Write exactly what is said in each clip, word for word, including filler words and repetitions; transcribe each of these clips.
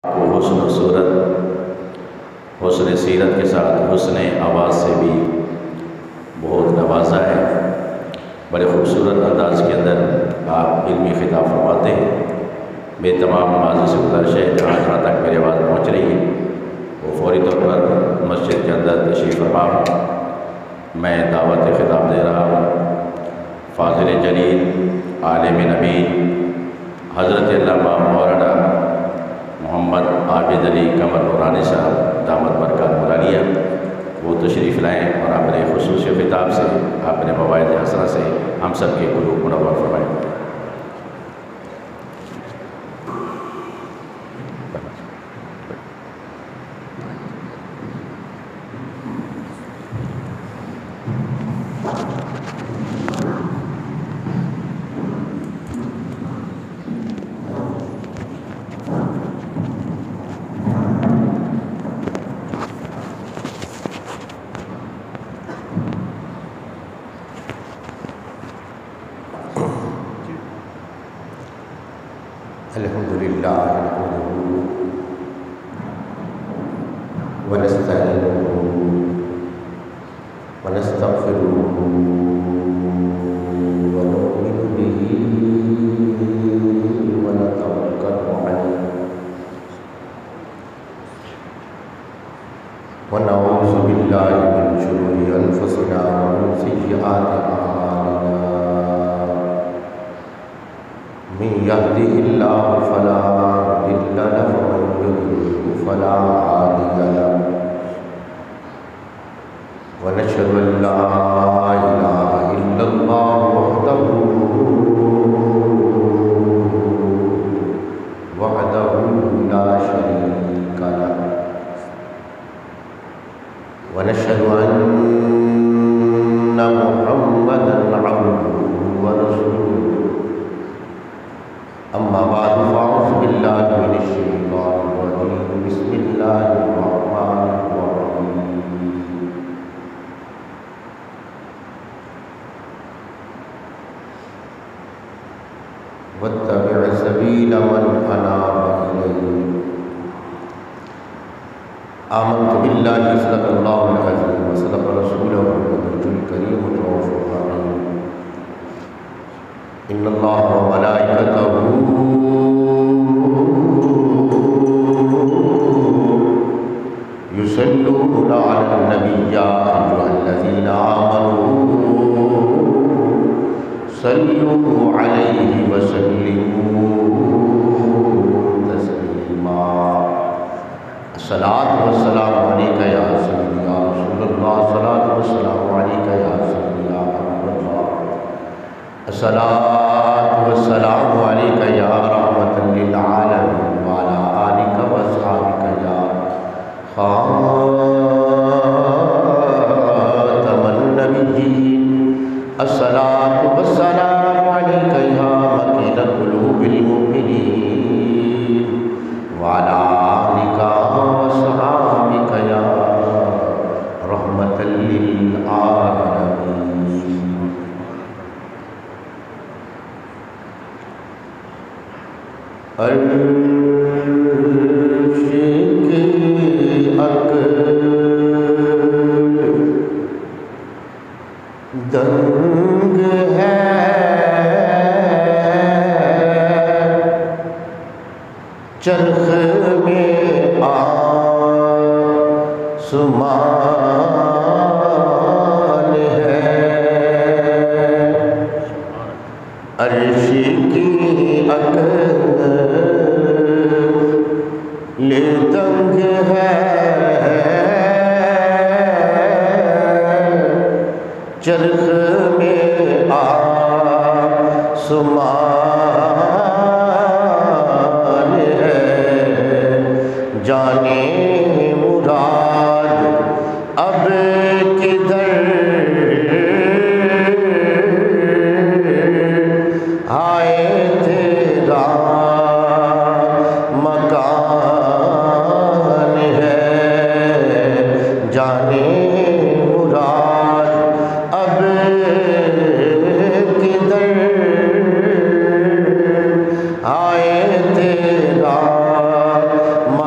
وہ حسن و صورت، حسن سیرت کے ساتھ حسن آواز سے بھی بہت نوازا ہے۔ بڑے خوبصورت انداز کے اندر آپ علمی خطاب فرماتے ہیں۔ میری تمام نمازوں سے گزارش ہے جہاں جہاں تک میری آواز پہنچ رہی ہے وہ فوری طور پر مسجد کے اندر تشریف فرما۔ میں دعوت خطاب دے رہا ہوں فاضل جلیل عالم نبی حضرت علامہ مولانا محمد عابد علی قمر نورانی صاحب دامت برکات مولالیہ، وہ تشریف لائیں اور اپنے خصوصی خطاب سے، اپنے مواعظ حسنہ سے ہم سب کے قلوب منور فرمائیں۔ الحمدللہ نحمدہ ونستعینہ ونستغفرہ ونؤمن بہ ونتوکل علیہ ونعوذ باللہ من شرور انفسنا ومن سیئات اعمالنا من يهده الله فلا مضل له ومن يضلل فلا هادي له ونشهد ان لا اله الا الله وحده وحده لا شريك له ونشهد ان محمدا عبده ورسوله اما بعد فاعوذ باللہ من الشیطان الرجیم بسم اللہ الرحمن الرحیم واتبع سبیل من اناب الیہ آمنت باللہ صدق اللہ العظیم وصدق رسولہ النبی الکریم الرحمن ان اللہ وملائکتہ یصلون علی النبی یا ایھا الذین آمنوا صلوا علیہ وسلموا تسلیما۔ الصلاۃ والسلام علیک یا سیدی یا رسول اللہ، الصلاۃ والسلام علیک یا سیدی یا حبیب اللہ، الصلاۃ والسلام علیک یا رحمۃ للعالمین وعلی آلک واصحابک یا خاتم النبیین، الصلاۃ والسلام علیک یا مکین قلوب المؤمنین وعلی آلک واصحابک یا رحمۃ للعالمین۔ عرش کی عقل دنگ ہے، چرخ میں آسمان ہے، عرش کی عقل لے دنگ ہے، چرخ میں آسمان ہے، جانے مراد اب کدھر آئے تیرا مکان ہے، جانے مراد اب کدھر آئے تیرا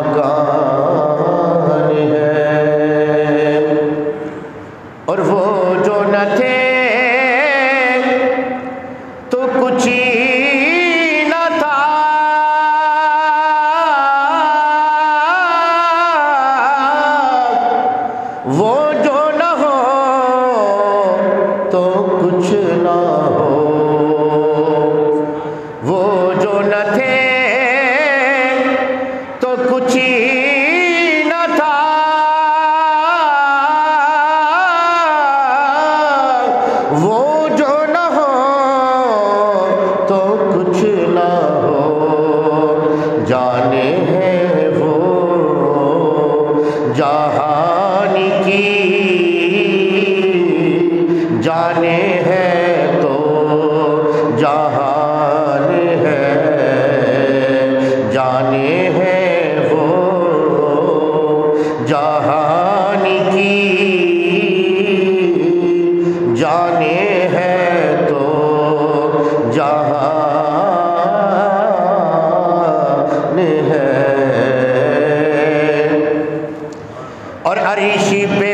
اور عریشی پہ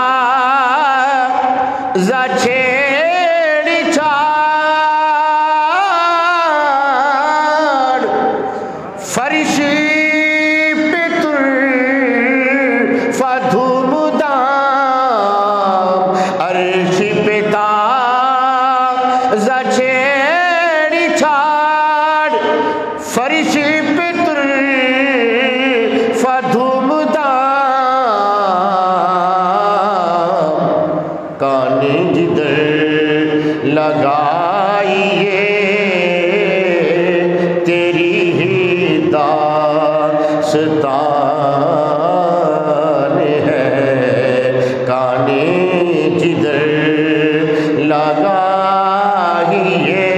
تازہ چھیڑ چھاڑ فرشی پہ طرفہ دھوم دام عرشی پہ تازہ چھیڑ چھاڑ فرشی پہ طرفہ دھوم دام کانے جدھر لگائیے تیری ہی داستان ہے کانے جدھر لگائیے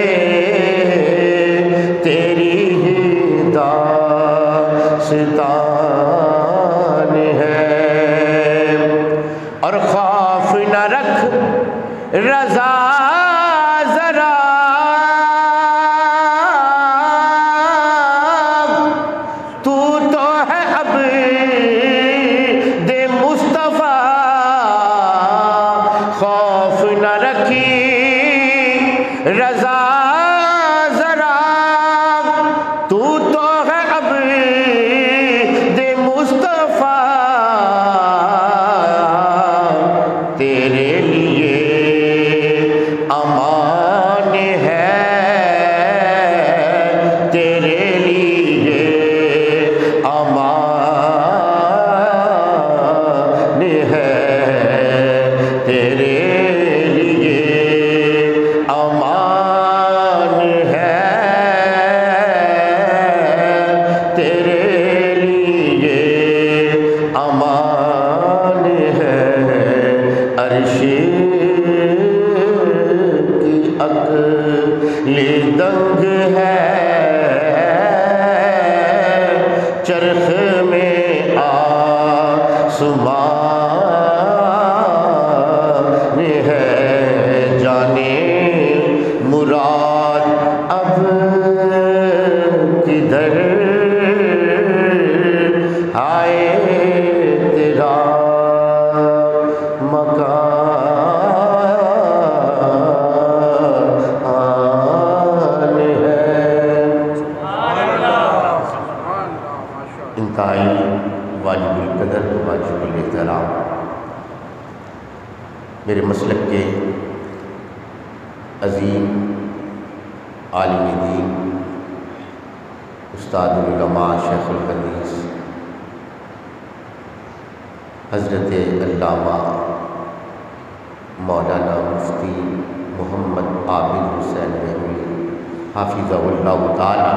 تیری ہی داستان ہے اور خوف نہ رکھ رضا ذرا تو تو ہے عبد مصطفیٰ خوف نہ رکھی رضا ذرا تو تو ہے عبد مصطفیٰ تیرے لیے امان ہے تیرے لیے امان ہے تیرے لیے امان ہے تیرے لیے امان ہے عرش کی عقل دنگ ہے چرخ میں آسمان ہے جانے مراد اب کدھر آئے تیرا مکان ہے انتہائی واجب القدر واجب الاحترام میرے مسلک کے عظیم عالم دین استاد العلماء شیخ الحدیث حضرت علامہ مولانا مفتی محمد عابد حسین بہلوی حافظہ اللہ تعالی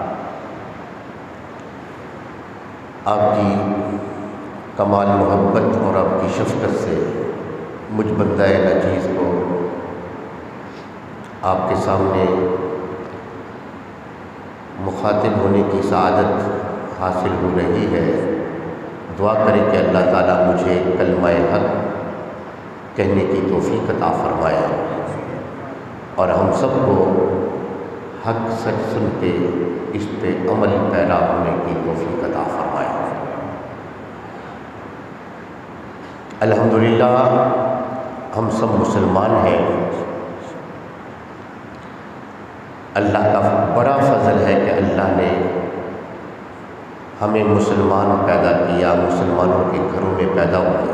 آپ کی کمال محبت اور آپ کی شفقت سے مجھ بندہ نچیز کو آپ کے سامنے مخاطب ہونے کی سعادت حاصل ہو رہی ہے دعا کریں کہ اللہ تعالیٰ مجھے کلمہ حق کہنے کی توفیق عطا فرمائے اور ہم سب کو حق سچ سن کے اس پہ عمل پیرا ہونے کی توفیق عطا فرمائے الحمدللہ ہم سب مسلمان ہیں اللہ کا بڑا فضل ہے کہ اللہ نے ہمیں مسلمان پیدا کیا مسلمانوں کے گھروں میں پیدا ہوئے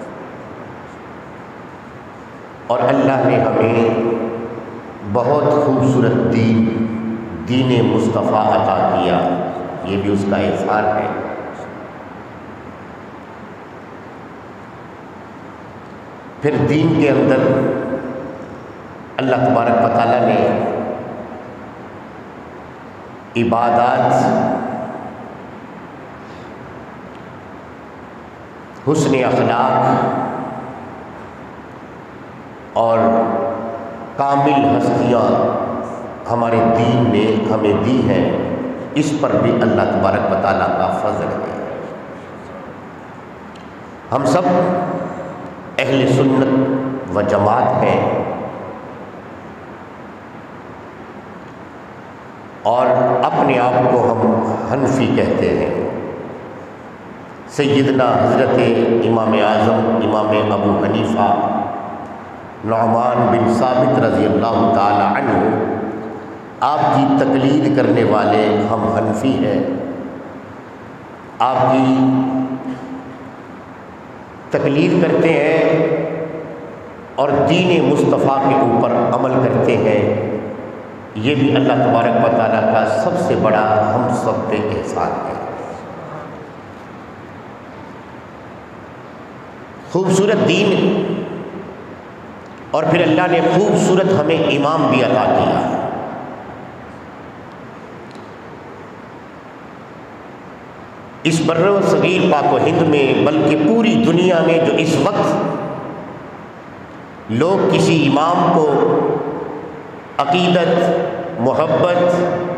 اور اللہ نے ہمیں بہت خوبصورت دین دین مصطفیٰ عطا کیا یہ بھی اس کا احسان ہے پھر دین کے اندر اللہ تبارک و تعالیٰ نے عبادات حسن اخلاق اور کامل ہستیاں ہمارے دین نے ہمیں دی ہیں اس پر بھی اللہ تبارک و تعالیٰ کا فضل ہے ہم سب اہل سنت و جماعت ہیں اور اپنے آپ کو ہم حنفی کہتے ہیں۔ سیدنا حضرت امام اعظم امام ابو حنیفہ نعمان بن ثابت رضی اللہ تعالی عنہ آپ کی تقلید کرنے والے ہم حنفی ہیں، آپ کی تقلید کرتے ہیں اور دین مصطفیٰ کے اوپر عمل کرتے ہیں۔ یہ بھی اللہ تبارک و تعالیٰ کا سب سے بڑا ہم سب پہ احسان ہے۔ خوبصورت دین اور پھر اللہ نے خوبصورت ہمیں امام بھی عطا کیا۔ اس بر صغیر پاک و ہند میں بلکہ پوری دنیا میں جو اس وقت لوگ کسی امام کو عقیدت محبت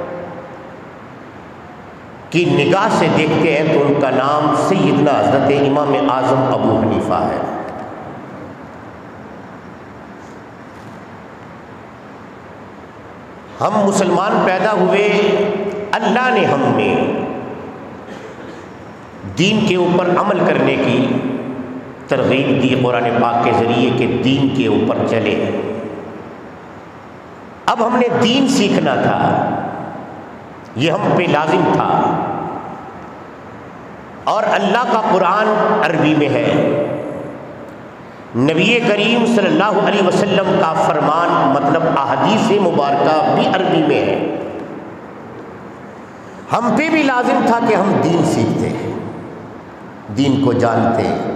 کی نگاہ سے دیکھتے ہیں تو ان کا نام سیدنا حضرت امام اعظم ابو حنیفہ ہے۔ ہم مسلمان پیدا ہوئے، اللہ نے ہم میں دین کے اوپر عمل کرنے کی ترغیب دی قرآن پاک کے ذریعے کہ دین کے اوپر چلے۔ اب ہم نے دین سیکھنا تھا، یہ ہم پہ لازم تھا، اور اللہ کا قرآن عربی میں ہے، نبی کریم صلی اللہ علیہ وسلم کا فرمان مطلب احادیث مبارکہ بھی عربی میں ہے۔ ہم پہ بھی لازم تھا کہ ہم دین سیکھتے ہیں، دین کو جانتے ہیں۔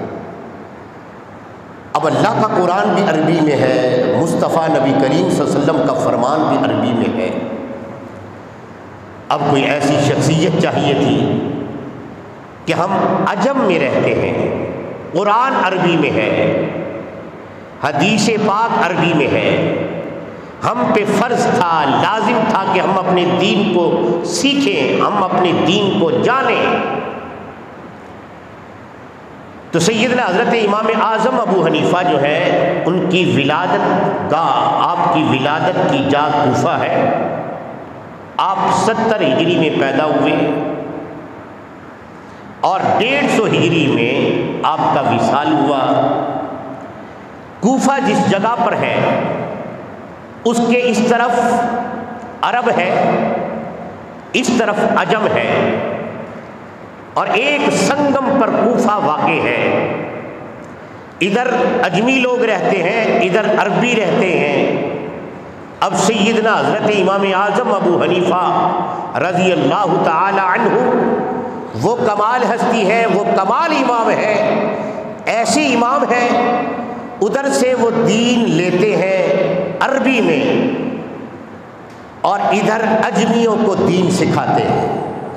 اب اللہ کا قرآن بھی عربی میں ہے، مصطفیٰ نبی کریم صلی اللہ علیہ وسلم کا فرمان بھی عربی میں ہے۔ اب کوئی ایسی شخصیت چاہیے تھی کہ ہم عجم میں رہتے ہیں، قرآن عربی میں ہے، حدیث پاک عربی میں ہے، ہم پہ فرض تھا، لازم تھا کہ ہم اپنے دین کو سیکھیں، ہم اپنے دین کو جانیں۔ تو سیدنا حضرت امام اعظم ابو حنیفہ جو ہے، ان کی ولادت گاہ، آپ کی ولادت کی جا کوفہ ہے۔ آپ ستر ہجری میں پیدا ہوئے اور ڈیڑھ سو ہجری میں آپ کا وصال ہوا۔ کوفہ جس جگہ پر ہے اس کے اس طرف عرب ہے، اس طرف عجم ہے، اور ایک سنگم پر کوفہ واقع ہے۔ ادھر اجمی لوگ رہتے ہیں، ادھر عربی رہتے ہیں۔ اب سیدنا حضرت امام اعظم ابو حنیفہ رضی اللہ تعالی عنہ وہ کمال ہستی ہے، وہ کمال امام ہے، ایسی امام ہے، ادھر سے وہ دین لیتے ہیں عربی میں اور ادھر اجمیوں کو دین سکھاتے ہیں،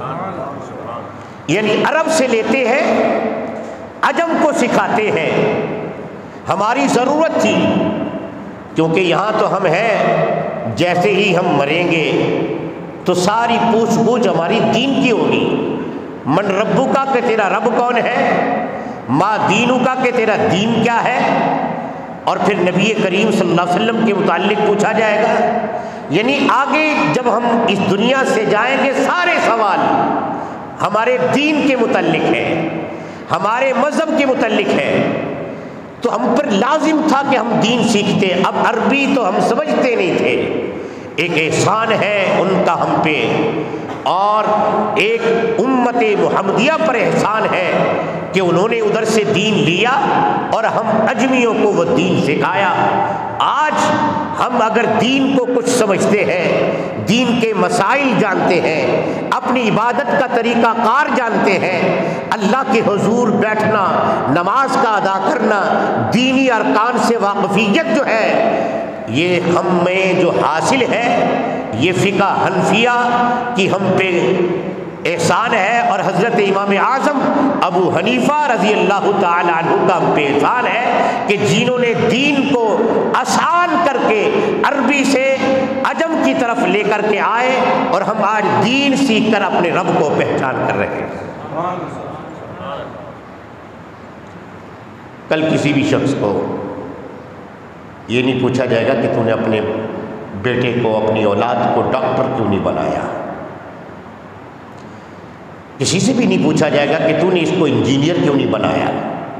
یعنی عرب سے لیتے ہیں عجم کو سکھاتے ہیں۔ ہماری ضرورت تھی کیونکہ یہاں تو ہم ہیں، جیسے ہی ہم مریں گے تو ساری پوچھ گچھ ہماری دین کی ہوگی۔ من ربو کا کہ تیرا رب کون ہے، ما دینو کا کہ تیرا دین کیا ہے، اور پھر نبی کریم صلی اللہ علیہ وسلم کے متعلق پوچھا جائے گا۔ یعنی آگے جب ہم اس دنیا سے جائیں گے سارے سوال ہمارے دین کے متعلق ہے، ہمارے مذہب کے متعلق ہے، تو ہم پر لازم تھا کہ ہم دین سیکھتے۔ اب عربی تو ہم سمجھتے نہیں تھے، ایک احسان ہے ان کا ہم پہ، اور ایک امت محمدیہ پر احسان ہے کہ انہوں نے ادھر سے دین لیا اور ہم اجمیوں کو وہ دین سکھایا۔ آج ہم اگر دین کو کچھ سمجھتے ہیں، دین کے مسائل جانتے ہیں، اپنی عبادت کا طریقہ کار جانتے ہیں، اللہ کے حضور بیٹھنا، نماز کا ادا کرنا، دینی ارکان سے واقفیت جو ہے، یہ ہم میں جو حاصل ہے، یہ فقہ حنفیہ کی ہم پہ احسان ہے، اور حضرت امام اعظم ابو حنیفہ رضی اللہ تعالی عنہ کا ہم پہ احسان ہے کہ جنہوں نے دین کو آسان کر کے عربی سے عجم کی طرف لے کر کے آئے، اور ہم آج دین سیکھ کر اپنے رب کو پہچان کر رہے ہیں۔ کل کسی بھی شخص کو یہ نہیں پوچھا جائے گا کہ تو نے اپنے بیٹے کو، اپنی اولاد کو ڈاکٹر کیوں نہیں بنایا، کسی سے بھی نہیں پوچھا جائے گا کہ تو نے اس کو انجینئر کیوں نہیں بنایا.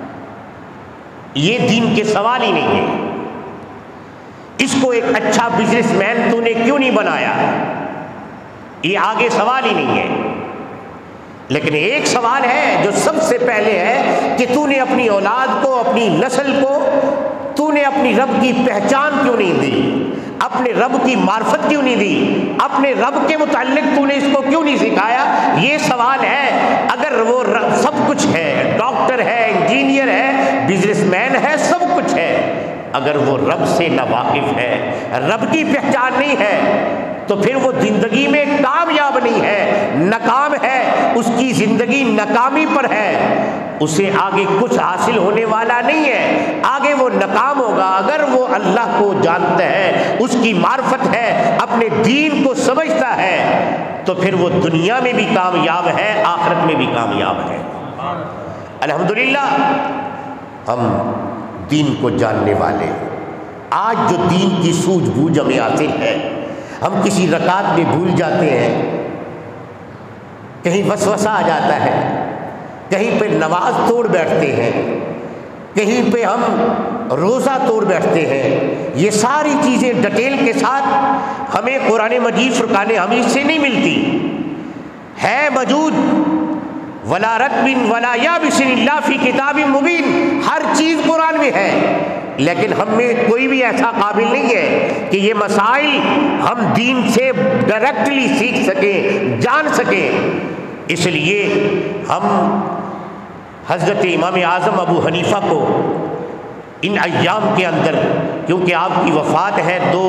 یہ دین کے سوال ہی نہیں ہے. اس کو ایک اچھا بزنس مین تو نے کیوں نہیں بنایا, یہ آگے سوال ہی نہیں ہے. لیکن ایک سوال ہے جو سب سے پہلے ہے کہ تو نے اپنی اولاد کو, اپنی نسل کو, تو نے اپنی رب کی پہچان کیوں نہیں دی, اپنے رب کی معرفت کیوں نہیں دی, اپنے رب کے متعلق تو نے اس کو کیوں نہیں سکھایا. یہ سوال ہے. اگر وہ سب کچھ ہے, ڈاکٹر ہے, انجینئر ہے, بزنس مین ہے, سب کچھ ہے, اگر وہ رب سے ناواقف ہے, رب کی پہچان نہیں ہے, تو پھر وہ زندگی میں کامیاب نہیں ہے, ناکام ہے, اس کی زندگی ناکامی پر ہے, اسے آگے کچھ حاصل ہونے والا نہیں ہے, آگے وہ ناکام ہوگا. اگر وہ اللہ کو جانتا ہے, اس کی معرفت ہے, اپنے دین کو سمجھتا ہے, تو پھر وہ دنیا میں بھی کامیاب ہے, آخرت میں بھی کامیاب ہے. الحمدللہ ہم دین کو جاننے والے. آج جو دین کی سوجھ بوجھ ہمیں حاصل ہے, ہم کسی رکعت میں بھول جاتے ہیں, کہیں وسوسہ آ جاتا ہے, کہیں پہ نماز توڑ بیٹھتے ہیں, کہیں پہ ہم روزہ توڑ بیٹھتے ہیں. یہ ساری چیزیں ڈیٹیل کے ساتھ ہمیں قرآن مجید فرقان حمید سے نہیں ملتی. ہے موجود ولا رطب ولا یابس الا فی کتاب مبین, ہر چیز قرآن میں ہے, لیکن ہم میں کوئی بھی ایسا قابل نہیں ہے کہ یہ مسائل ہم دین سے ڈائریکٹلی سیکھ سکیں, جان سکیں. اس لیے ہم حضرت امام اعظم ابو حنیفہ کو ان ایام کے اندر, کیونکہ آپ کی وفات ہے دو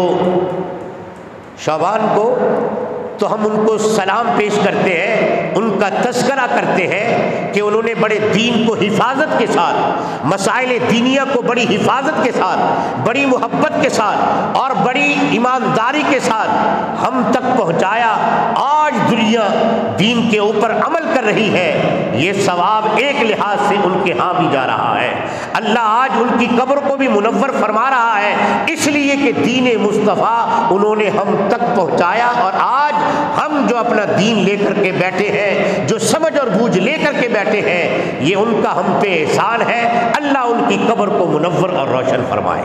شعبان کو, تو ہم ان کو سلام پیش کرتے ہیں, ان کا تذکرہ کرتے ہیں کہ انہوں نے بڑے دین کو حفاظت کے ساتھ, مسائل دینیہ کو بڑی حفاظت کے ساتھ, بڑی محبت کے ساتھ اور بڑی ایمانداری کے ساتھ ہم تک پہنچایا. آج دنیا دین کے اوپر عمل کر رہی ہے, یہ ثواب ایک لحاظ سے ان کے ہاں بھی جا رہا ہے. اللہ آج ان کی قبر کو بھی منور فرما رہا ہے, اس لیے کہ دین مصطفیٰ انہوں نے ہم تک پہنچایا. اور آج ہم جو اپنا دین لے کر کے بیٹھے ہیں, جو سمجھ اور بوجھ لے کر کے بیٹھے ہیں, یہ ان کا ہم پہ احسان ہے. اللہ ان کی قبر کو منور اور روشن فرمائے.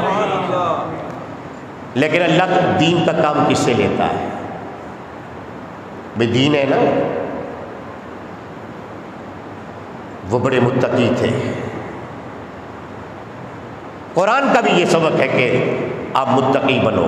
لیکن اللہ دین کا کام کس سے لیتا ہے؟ بھئی دین ہے نا, وہ بڑے متقی تھے. قرآن کا بھی یہ سبق ہے کہ آپ متقی بنو.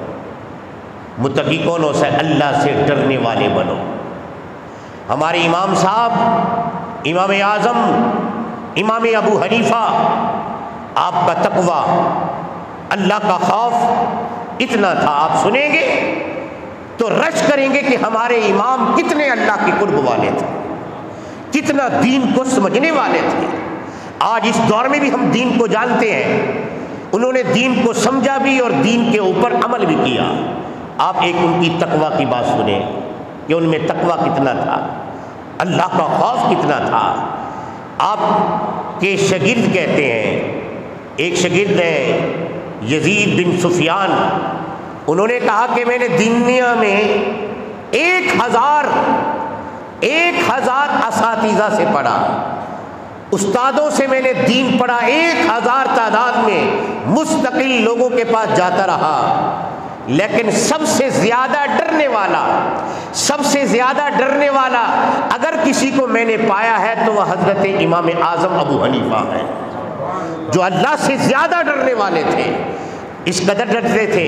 متقی کون ہو سکتا ہے؟ اللہ سے ڈرنے والے بنو. ہمارے امام صاحب امام اعظم امام ابو حنیفہ, آپ کا تقویٰ, اللہ کا خوف اتنا تھا, آپ سنیں گے تو رش کریں گے کہ ہمارے امام کتنے اللہ کے قرب والے تھے, کتنا دین کو سمجھنے والے تھے. آج اس دور میں بھی ہم دین کو جانتے ہیں, انہوں نے دین کو سمجھا بھی اور دین کے اوپر عمل بھی کیا. آپ ایک ان کی تقویٰ کی بات سنیں کہ ان میں تقویٰ کتنا تھا, اللہ کا خوف کتنا تھا. آپ کے شاگرد کہتے ہیں, ایک شاگرد ہے یزید بن سفیان, انہوں نے کہا کہ میں نے دنیا میں ایک ہزار ایک ہزار اساتذہ سے پڑھا, استادوں سے میں نے دین پڑھا, ایک ہزار تعداد میں مستقل لوگوں کے پاس جاتا رہا, لیکن سب سے زیادہ ڈرنے والا سب سے زیادہ ڈرنے والا اگر کسی کو میں نے پایا ہے تو وہ حضرت امام اعظم ابو حنیفہ ہے, جو اللہ سے زیادہ ڈرنے والے تھے. اس قدر ڈرتے تھے,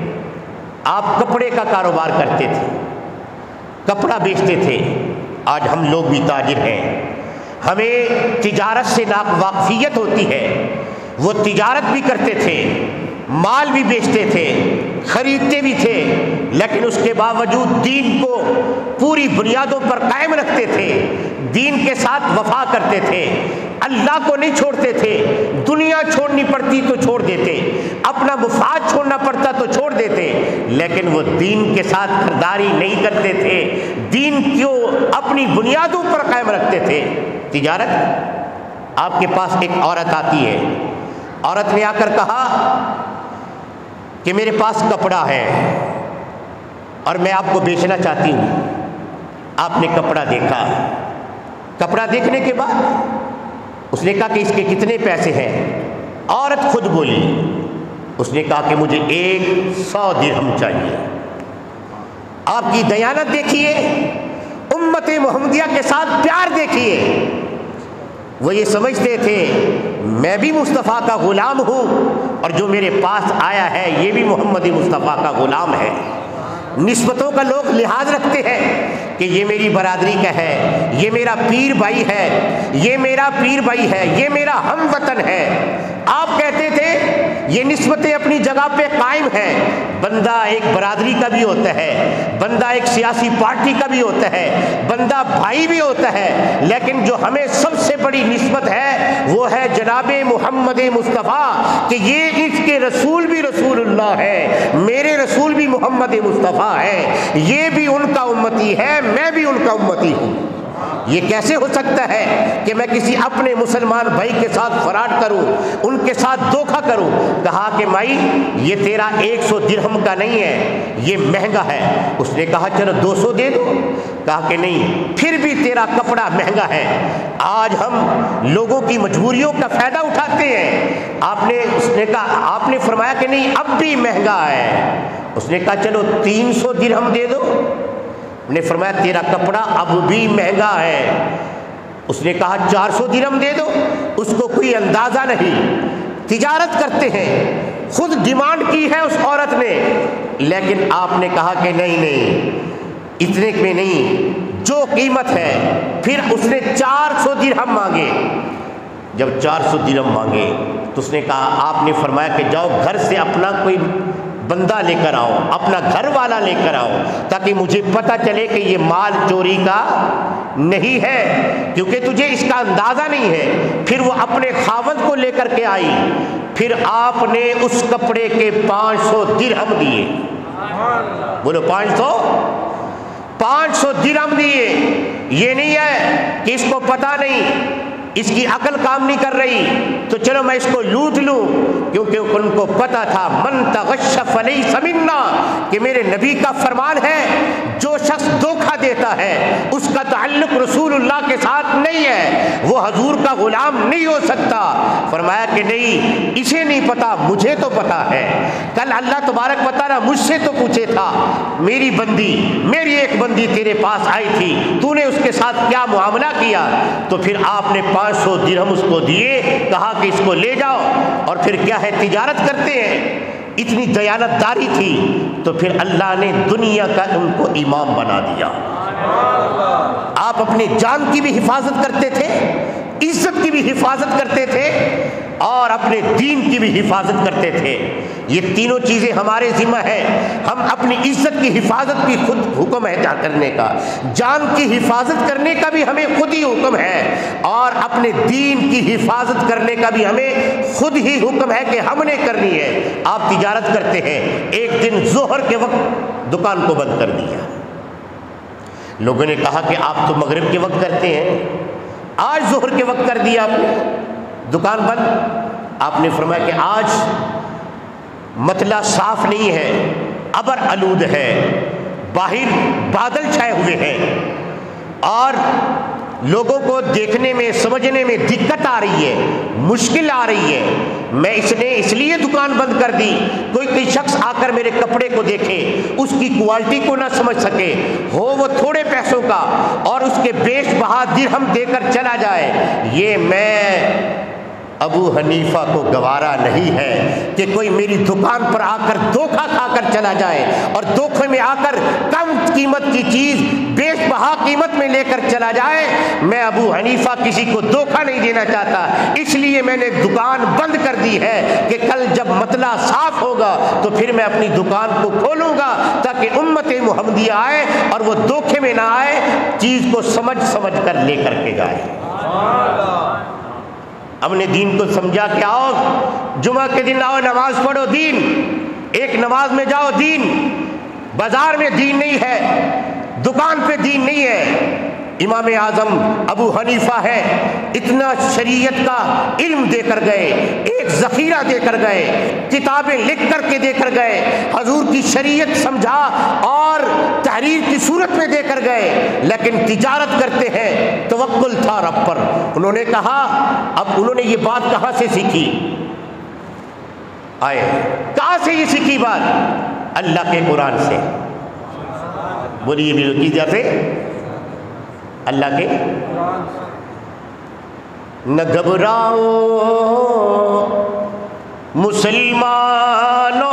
آپ کپڑے کا کاروبار کرتے تھے, کپڑا بیچتے تھے. آج ہم لوگ بھی تاجر ہیں, ہمیں تجارت سے ناواقفیت ہوتی ہے. وہ تجارت بھی کرتے تھے, مال بھی بیچتے تھے, خریدتے بھی تھے, لیکن اس کے باوجود دین کو پوری بنیادوں پر قائم رکھتے تھے, دین کے ساتھ وفا کرتے تھے, اللہ کو نہیں چھوڑتے تھے. دنیا چھوڑنی پڑتی تو چھوڑ دیتے, اپنا مفاد چھوڑنا پڑتا تو چھوڑ دیتے, لیکن وہ دین کے ساتھ خریداری نہیں کرتے تھے, دین کو اپنی بنیادوں پر قائم رکھتے تھے. تجارت, آپ کے پاس ایک عورت آتی ہے, عورت نے آ کر کہا کہ میرے پاس کپڑا ہے اور میں آپ کو بیچنا چاہتی ہوں. آپ نے کپڑا دیکھا، کپڑا دیکھنے کے بعد اس نے کہا کہ اس کے کتنے پیسے ہیں؟ عورت خود بولی، اس نے کہا کہ مجھے ایک سو درہم چاہیے۔ آپ کی دیانت دیکھیے، امت محمدیہ کے ساتھ پیار دیکھیے۔ وہ یہ سمجھتے تھے میں بھی مصطفیٰ کا غلام ہوں اور جو میرے پاس آیا ہے یہ بھی محمد مصطفیٰ کا غلام ہے۔ نسبتوں کا لوگ لحاظ رکھتے ہیں کہ یہ میری برادری کا ہے، یہ میرا پیر بھائی ہے، یہ میرا پیر بھائی ہے، یہ میرا ہم وطن ہے۔ آپ کہتے تھے یہ نسبتیں اپنی جگہ پہ قائم ہیں، بندہ ایک برادری کا بھی ہوتا ہے، بندہ ایک سیاسی پارٹی کا بھی ہوتا ہے، بندہ بھائی بھی ہوتا ہے، لیکن جو ہمیں سب سے بڑی نسبت ہے وہ ہے جناب محمد مصطفیٰ، کہ یہ اس کے رسول بھی رسول اللہ ہے، میرے رسول بھی محمد مصطفیٰ ہے، یہ بھی ان کا امتی ہے، میں بھی ان کا امتی ہوں۔ یہ کیسے ہو سکتا ہے کہ میں کسی اپنے مسلمان بھائی کے ساتھ فراڈ کروں، ان کے ساتھ دھوکہ کروں؟ کہا کہ مائی یہ تیرا ایک سو درہم کا نہیں ہے، یہ مہنگا ہے۔ اس نے کہا چلو دو سو دے دو۔ کہا کہ نہیں، پھر بھی تیرا کپڑا مہنگا ہے۔ آج ہم لوگوں کی مجبوریوں کا فائدہ اٹھاتے ہیں۔ آپ نے اس نے کہا، آپ نے فرمایا کہ نہیں اب بھی مہنگا ہے۔ اس نے کہا چلو تین سو درہم دے دو۔ نے فرمایا تیرا کپڑا اب بھی مہنگا ہے۔ اس نے کہا چار سو درہم دے دو۔ اس کو کوئی اندازہ نہیں، تجارت کرتے ہیں، خود ڈیمانڈ کی ہے اس عورت نے، لیکن آپ نے کہا کہ نہیں نہیں اتنے میں نہیں، جو قیمت ہے۔ پھر اس نے چار سو درہم مانگے۔ جب چار سو درہم مانگے تو اس نے کہا، آپ نے فرمایا کہ جاؤ گھر سے اپنا کوئی بندہ لے کر آؤ، اپنا گھر والا لے کر آؤ، تاکہ مجھے پتہ چلے کہ یہ مال چوری کا نہیں ہے، کیونکہ تجھے اس کا اندازہ نہیں ہے۔ پھر وہ اپنے خاوند کو لے کر کے آئی، پھر آپ نے اس کپڑے کے پانچ سو درہم دیے۔ بولو پانچ سو پانچ سو درہم دیے۔ یہ نہیں ہے کہ اس کو پتہ نہیں، اس کی عقل کام نہیں کر رہی تو چلو میں اس کو لوٹ لوں، کیونکہ ان کو پتا تھا من تغش فلیس منا، کہ میرے نبی کا فرمان ہے جو شخص دھوکہ دیتا ہے اس کا تعلق رسول اللہ کے ساتھ نہیں ہے، وہ حضور کا غلام نہیں ہو سکتا۔ فرمایا کہ نہیں اسے نہیں پتا، مجھے تو پتا ہے۔ کل اللہ تبارک و تعالیٰ مجھ سے تو پوچھے تھا، میری بندی میری ایک بندی تیرے پاس آئی تھی، تو نے اس کے ساتھ کیا معاملہ کیا؟ تو پھر آپ نے پانچ سو درہم اس کو دیے، کہا کہ اس کو لے جاؤ، اور پھر کیا ہے تجارت کرتے ہیں۔ اتنی دیانت داری تھی تو پھر اللہ نے دنیا کا ان کو امام بنا دیا۔ آپ اپنی جان کی بھی حفاظت کرتے تھے، عزت کی بھی حفاظت کرتے تھے، اور اپنے دین کی بھی حفاظت کرتے تھے۔ یہ تینوں چیزیں ہمارے ذمہ ہیں۔ ہم اپنی عزت کی حفاظت بھی خود حکم ہے کرنے کا، جان کی حفاظت کرنے کا بھی ہمیں خود ہی حکم ہے، اور اپنے دین کی حفاظت کرنے کا بھی ہمیں خود ہی حکم ہے کہ ہم نے کرنی ہے۔ آپ تجارت کرتے ہیں، ایک دن ظہر کے وقت دکان کو بند کر دیا۔ لوگوں نے کہا کہ آپ تو مغرب کے وقت کرتے ہیں، آج ظہر کے وقت کر دیا آپ نے دکان بند۔ آپ نے فرمایا کہ آج مطلع صاف نہیں ہے، ابر آلود ہے، باہر بادل چھائے ہوئے ہیں، اور لوگوں کو دیکھنے میں سمجھنے میں دقت آ رہی ہے، مشکل آ رہی ہے۔ میں اس نے اس لیے دکان بند کر دی، کوئی کوئی شخص آ کر میرے کپڑے کو دیکھے، اس کی کوالٹی کو نہ سمجھ سکے، ہو وہ تھوڑے پیسوں کا اور اس کے بیش بہا درہم دے کر چلا جائے۔ یہ میں ابو حنیفہ کو گوارا نہیں ہے کہ کوئی میری دکان پر آ کر دھوکہ کھا کر چلا جائے اور دھوکے میں آ کر کم قیمت کی چیز بیش بہا قیمت میں لے کر چلا جائے۔ میں ابو حنیفہ کسی کو دھوکہ نہیں دینا چاہتا، اس لیے میں نے دکان بند کر دی ہے کہ کل جب مطلع صاف ہوگا تو پھر میں اپنی دکان کو کھولوں گا، تاکہ امت محمدیہ آئے اور وہ دھوکے میں نہ آئے، چیز کو سمجھ سمجھ کر لے کر کے جائے۔ ہم نے دین کو سمجھا کہ آؤ جمعہ کے دن آؤ نماز پڑھو، دین ایک نماز میں جاؤ، دین بازار میں دین نہیں ہے، دکان پہ دین نہیں ہے، امام اعظم ابو حنیفہ ہے، اتنا شریعت کا علم دے کر گئے، ایک ذخیرہ دے کر گئے، کتابیں لکھ کر کے دے کر گئے، حضور کی شریعت سمجھا اور تحریر کی صورت میں دے کر گئے، لیکن تجارت کرتے ہیں، توکل تھا رب پر۔ انہوں نے کہا، اب انہوں نے یہ بات کہاں سے سیکھی؟ آئے کہاں سے یہ سیکھی بات؟ اللہ کے قرآن سے۔ بولیے بھی کی جاتے اللہ کے نہ گھبراؤ مسلمانوں،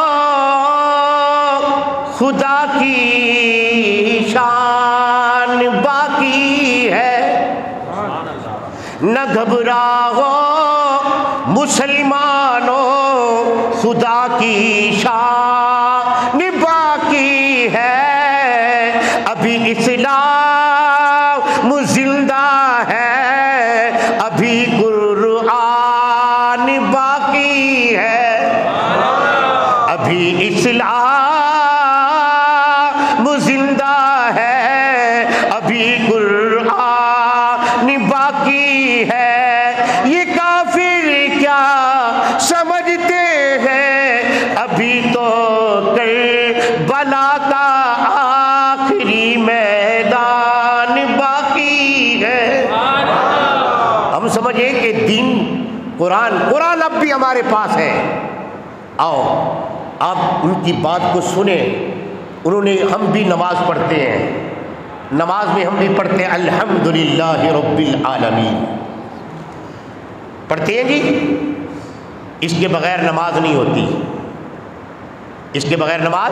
خدا کی شان باقی ہے، نہ گھبراؤ مسلمانوں، خدا کی شان باقی ہے، ابھی اسلام زندہ ہے، ابھی قرآن باقی ہے، ابھی اسلام زندہ ہے، ابھی قرآن باقی ہے۔ یہ کافر کیا سمجھتے ہیں، ابھی تو کربلا کا آخری میدان باقی ہے۔ ہم سمجھیں کہ دین قرآن قرآن اب بھی ہمارے پاس ہے۔ آؤ آپ ان کی بات کو سنیں۔ انہوں نے، ہم بھی نماز پڑھتے ہیں، نماز میں ہم بھی پڑھتے ہیں الحمدللہ رب العالمین، پڑھتے ہیں جی۔ اس کے بغیر نماز نہیں ہوتی، اس کے بغیر نماز،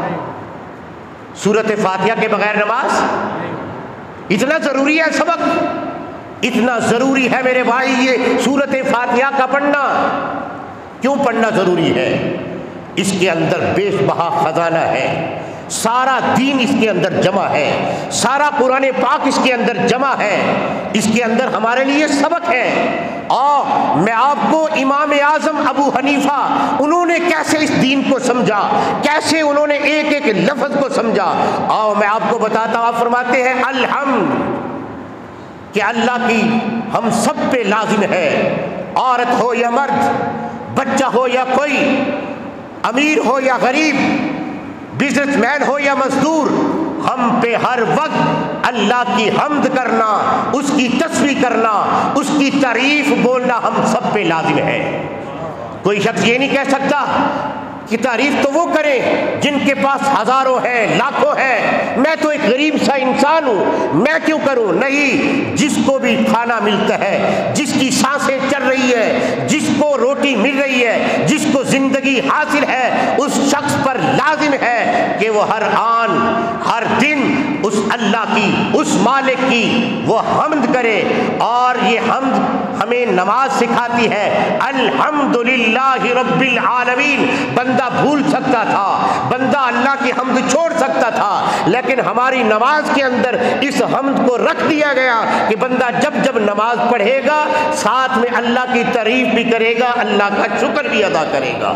سورۃ فاتحہ کے بغیر نماز۔ اتنا ضروری ہے سبق، اتنا ضروری ہے میرے بھائی یہ سورۃ فاتحہ کا پڑھنا۔ کیوں پڑھنا ضروری ہے؟ اس کے اندر بیش بہا خزانہ ہے، سارا دین اس کے اندر جمع ہے، سارا قرآن پاک اس کے اندر جمع ہے، اس کے اندر ہمارے لیے سبق ہے۔ اور میں آپ کو امام اعظم ابو حنیفہ انہوں نے کیسے اس دین کو سمجھا، کیسے انہوں نے ایک ایک لفظ کو سمجھا، آؤ میں آپ کو بتاتا ہوں۔ آپ فرماتے ہیں الحمد، کہ اللہ کی ہم سب پہ لازم ہے، عورت ہو یا مرد، بچہ ہو یا کوئی، امیر ہو یا غریب، بزنس مین ہو یا مزدور، ہم پہ ہر وقت اللہ کی حمد کرنا، اس کی تسبیح کرنا، اس کی تعریف بولنا ہم سب پہ لازم ہے۔ کوئی شخص یہ نہیں کہہ سکتا کہ تعریف تو وہ کریں جن کے پاس ہزاروں ہیں، لاکھوں ہیں، میں تو ایک غریب سا انسان ہوں، میں کیوں کروں؟ نہیں، جس کو بھی کھانا ملتا ہے، جس کی سانسیں چل رہی ہے، جس کو روٹی مل رہی ہے، جس کو زندگی حاصل ہے، اس شخص پر لازم ہے کہ وہ ہر آن ہر دن اس اللہ کی، اس مالک کی وہ حمد کرے۔ اور یہ حمد ہمیں نماز سکھاتی ہے۔ الحمدللہ رب العالمین، بندہ بھول سکتا تھا، بندہ اللہ کی حمد چھوڑ سکتا تھا، لیکن ہماری نماز کے اندر اس حمد کو رکھ دیا گیا کہ بندہ جب جب نماز پڑھے گا ساتھ میں اللہ کی تعریف بھی کرے گا، اللہ کا شکر بھی ادا کرے گا۔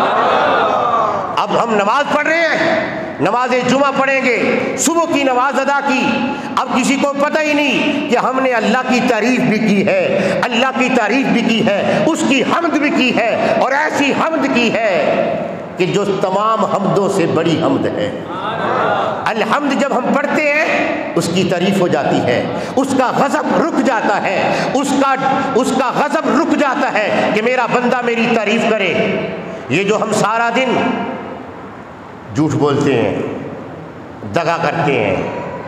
اب ہم نماز پڑھ رہے ہیں، نماز جمعہ پڑھیں گے، صبح کی نماز ادا کی، اب کسی کو پتہ ہی نہیں کہ ہم نے اللہ کی تعریف بھی کی ہے، اللہ کی تعریف بھی کی ہے، اس کی حمد بھی کی ہے، اور ایسی حمد کی ہے کہ جو تمام حمدوں سے بڑی حمد ہے۔ الحمد جب ہم پڑھتے ہیں اس کی تعریف ہو جاتی ہے، اس کا غضب رک جاتا ہے، اس کا اس کا غضب رک جاتا ہے کہ میرا بندہ میری تعریف کرے۔ یہ جو ہم سارا دن جھوٹ بولتے ہیں، دغا کرتے ہیں،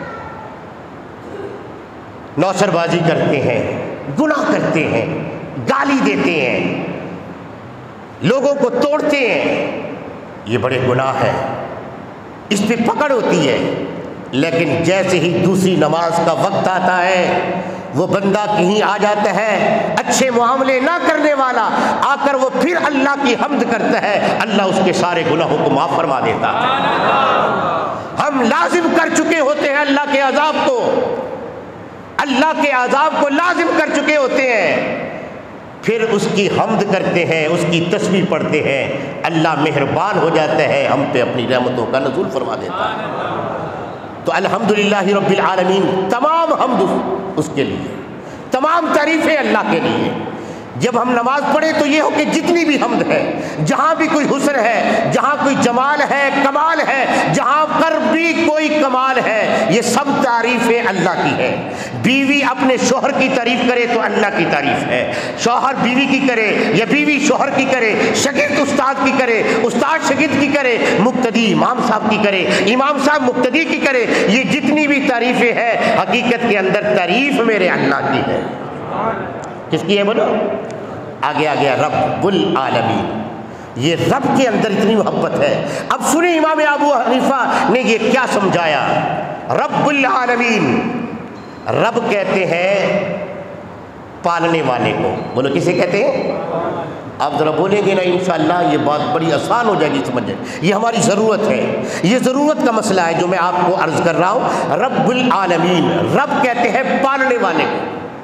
نوسر بازی کرتے ہیں، گناہ کرتے ہیں، گالی دیتے ہیں، لوگوں کو توڑتے ہیں، یہ بڑے گناہ ہیں، اس پہ پکڑ ہوتی ہے۔ لیکن جیسے ہی دوسری نماز کا وقت آتا ہے، وہ بندہ کہیں آ جاتا ہے اچھے معاملے نہ کرنے والا، آ کر وہ پھر اللہ کی حمد کرتا ہے، اللہ اس کے سارے گناہوں کو معاف فرما دیتا ہے۔ ہم لازم کر چکے ہوتے ہیں اللہ کے عذاب کو، اللہ کے عذاب کو لازم کر چکے ہوتے ہیں، پھر اس کی حمد کرتے ہیں، اس کی تسبیح پڑھتے ہیں، اللہ مہربان ہو جاتا ہے، ہم پہ اپنی رحمتوں کا نزول فرما دیتا ہے۔ تو الحمدللہ رب العالمین، تمام حمد اس کے لیے، تمام تعریفیں اللہ کے لیے۔ جب ہم نماز پڑھیں تو یہ ہو کہ جتنی بھی حمد ہے، جہاں بھی کوئی حسن ہے، جہاں کوئی جمال ہے، کمال ہے، جہاں پر بھی کوئی کمال ہے، یہ سب تعریفیں اللہ کی ہے۔ بیوی اپنے شوہر کی تعریف کرے تو اللہ کی تعریف ہے، شوہر بیوی کی کرے یا بیوی شوہر کی کرے، شاگرد استاد کی کرے، استاد شاگرد کی کرے، مقتدی امام صاحب کی کرے، امام صاحب مقتدی کی کرے، یہ جتنی بھی تعریفیں ہیں حقیقت کے اندر تعریف میرے اللہ کی ہے۔ کس کی ہے بولو؟ آگے آ گیا رب العالمین۔ یہ رب کے اندر اتنی محبت ہے۔ اب سنیں امام ابو حنیفہ نے یہ کیا سمجھایا۔ رب العالمین، رب کہتے ہیں پالنے والے کو۔ بولو کسے کہتے ہیں؟ آپ ذرا بولیں گے نا انشاءاللہ یہ بات بڑی آسان ہو جائے گی سمجھیں۔ یہ ہماری ضرورت ہے، یہ ضرورت کا مسئلہ ہے جو میں آپ کو عرض کر رہا ہوں۔ رب العالمین، رب کہتے ہیں پالنے والے کو۔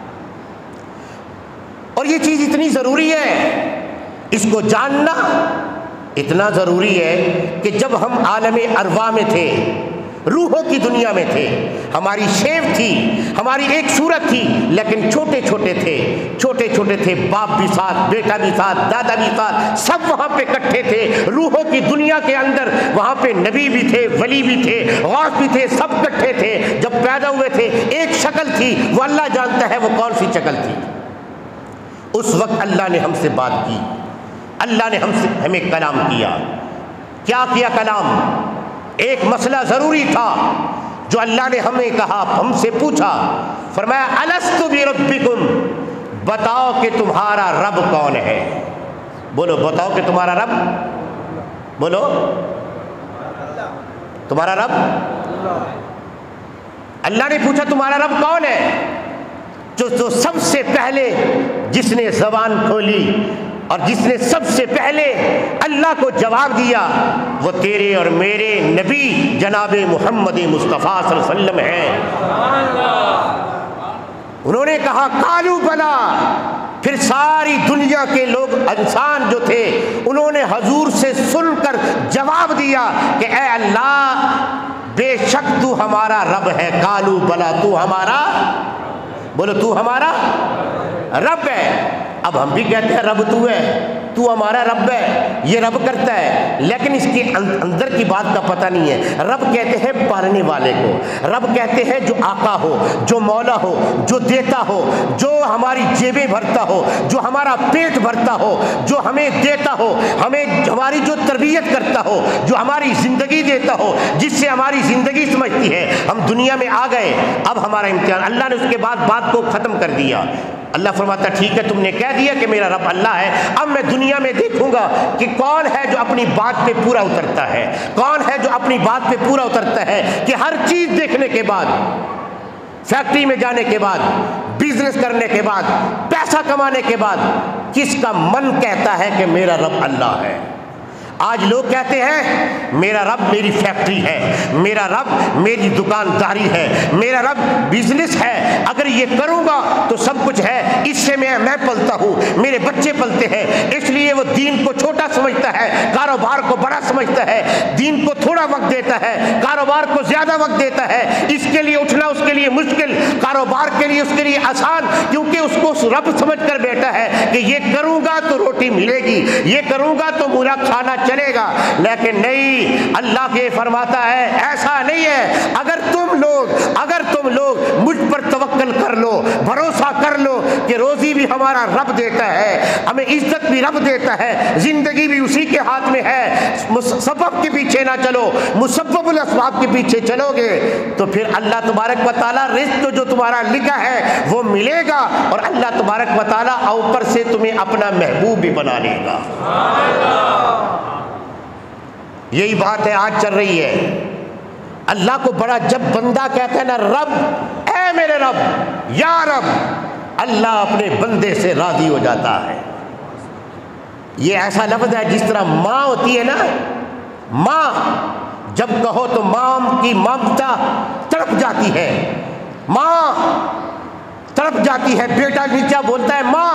اور یہ چیز اتنی ضروری ہے، اس کو جاننا اتنا ضروری ہے کہ جب ہم عالم ارواح میں تھے، روحوں کی دنیا میں تھے، ہماری شیپ تھی، ہماری ایک صورت تھی، لیکن چھوٹے چھوٹے تھے، چھوٹے چھوٹے تھے، باپ بھی ساتھ، بیٹا بھی ساتھ، دادا بھی ساتھ، سب وہاں پہ اکٹھے تھے روحوں کی دنیا کے اندر۔ وہاں پہ نبی بھی تھے، ولی بھی تھے، غوث بھی تھے، سب اکٹھے تھے۔ جب پیدا ہوئے تھے ایک شکل تھی، وہ اللہ جانتا ہے وہ کون سی شکل تھی۔ اس وقت اللہ نے ہم سے بات کی، اللہ نے ہم سے ہمیں کلام کیا۔ کیا کیا کلام؟ ایک مسئلہ ضروری تھا جو اللہ نے ہمیں کہا، ہم سے پوچھا، فرمایا الست بربکم، بتاؤ کہ تمہارا رب کون ہے۔ بولو بتاؤ کہ تمہارا رب، بولو تمہارا رب۔ اللہ نے پوچھا تمہارا رب کون ہے؟ جو جو سب سے پہلے جس نے زبان کھولی اور جس نے سب سے پہلے اللہ کو جواب دیا وہ تیرے اور میرے نبی جناب محمد مصطفیٰ صلی اللہ علیہ وسلم ہیں۔ انہوں نے کہا قالوا بلا، پھر ساری دنیا کے لوگ انسان جو تھے انہوں نے حضور سے سن کر جواب دیا کہ اے اللہ بے شک تو ہمارا رب ہے۔ قالوا بلا، تو ہمارا، بولو تو ہمارا رب ہے۔ اب ہم بھی کہتے ہیں رب تو ہے، تو ہمارا رب ہے، یہ رب کرتا ہے، لیکن اس کے اندر کی بات کا پتہ نہیں ہے۔ رب کہتے ہیں پالنے والے کو، رب کہتے ہیں جو آقا ہو، جو مولا ہو، جو دیتا ہو، جو ہماری جیبیں بھرتا ہو، جو ہمارا پیٹ بھرتا ہو، جو ہمیں دیتا ہو، ہمیں ہماری جو تربیت کرتا ہو، جو ہماری زندگی دیتا ہو، جس سے ہماری زندگی سمجھتی ہے۔ ہم دنیا میں آ گئے، اب ہمارا امتحان، اللہ نے اس کے بعد بات کو ختم کر دیا۔ اللہ فرماتا ٹھیک ہے تم نے کہہ دیا کہ میرا رب اللہ ہے، اب میں دنیا میں دیکھوں گا کہ کون ہے جو اپنی بات پہ پورا اترتا ہے، کون ہے جو اپنی بات پہ پورا اترتا ہے کہ ہر چیز دیکھنے کے بعد، فیکٹری میں جانے کے بعد، بزنس کرنے کے بعد، پیسہ کمانے کے بعد، کس کا من کہتا ہے کہ میرا رب اللہ ہے۔ آج لوگ کہتے ہیں میرا رب میری فیکٹری ہے، میرا رب میری دکانداری ہے، میرا رب بزنس ہے، اگر یہ کروں گا تو سب کچھ ہے، اس سے میں میں پلتا ہوں، میرے بچے پلتے ہیں، اس لیے وہ دین کو چھوٹا سمجھتا ہے، کاروبار کو بڑا سمجھتا ہے، دین کو تھوڑا وقت دیتا ہے، کاروبار کو زیادہ وقت دیتا ہے، اس کے لیے اٹھنا اس کے لیے مشکل، کاروبار کے لیے اس کے لیے آسان، کیونکہ اس کو رب سمجھ کر بیٹھا ہے کہ یہ کروں گا تو روٹی ملے گی، یہ کروں گا تو میرا کھانا چلے گا۔ لیکن نہیں، اللہ یہ فرماتا ہے ایسا نہیں ہے۔ اگر تم لوگ اگر تم لوگ مجھ پر توکل کر لو، بھروسہ کر لو کہ روزی بھی ہمارا رب دیتا ہے، ہمیں عزت بھی رب دیتا ہے، زندگی بھی اسی کے ہاتھ میں ہے، سبب کے پیچھے نہ چلو، مسبب الاسباب کے پیچھے چلو گے تو پھر اللہ تبارک و تعالیٰ رزق جو تمہارا لکھا ہے وہ ملے گا، اور اللہ تبارک و تعالیٰ اوپر سے تمہیں اپنا محبوب بھی بنا لے گا۔ یہی بات ہے آج چل رہی ہے۔ اللہ کو بڑا جب بندہ کہتا ہے نا رب، اے میرے رب، یا رب، اللہ اپنے بندے سے راضی ہو جاتا ہے۔ یہ ایسا لفظ ہے جس طرح ماں ہوتی ہے نا، ماں جب کہو تو ماں کی ممتا تڑپ جاتی ہے، ماں تڑپ جاتی ہے، بیٹا نیچا بولتا ہے ماں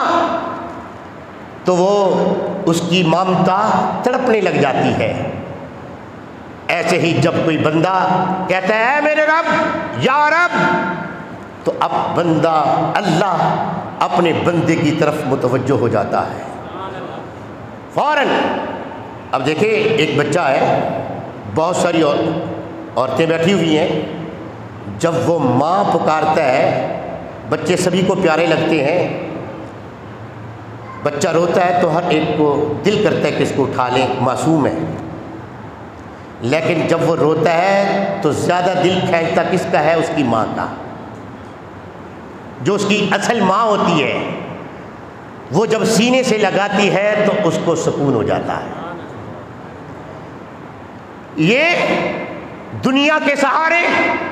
تو وہ اس کی ممتا تڑپنے لگ جاتی ہے۔ ایسے ہی جب کوئی بندہ کہتا ہے اے میرے رب، یا رب، تو اب بندہ اللہ اپنے بندے کی طرف متوجہ ہو جاتا ہے فوراً۔ اب دیکھیں ایک بچہ ہے، بہت ساری عورتیں بیٹھی ہوئی ہیں، جب وہ ماں پکارتا ہے، بچے سبھی کو پیارے لگتے ہیں، بچہ روتا ہے تو ہر ایک کو دل کرتا ہے کہ اس کو اٹھا لیں، معصوم ہے، لیکن جب وہ روتا ہے تو زیادہ دل کھینچتا کس کا ہے؟ اس کی ماں کا، جو اس کی اصل ماں ہوتی ہے، وہ جب سینے سے لگاتی ہے تو اس کو سکون ہو جاتا ہے۔ یہ دنیا کے سہارے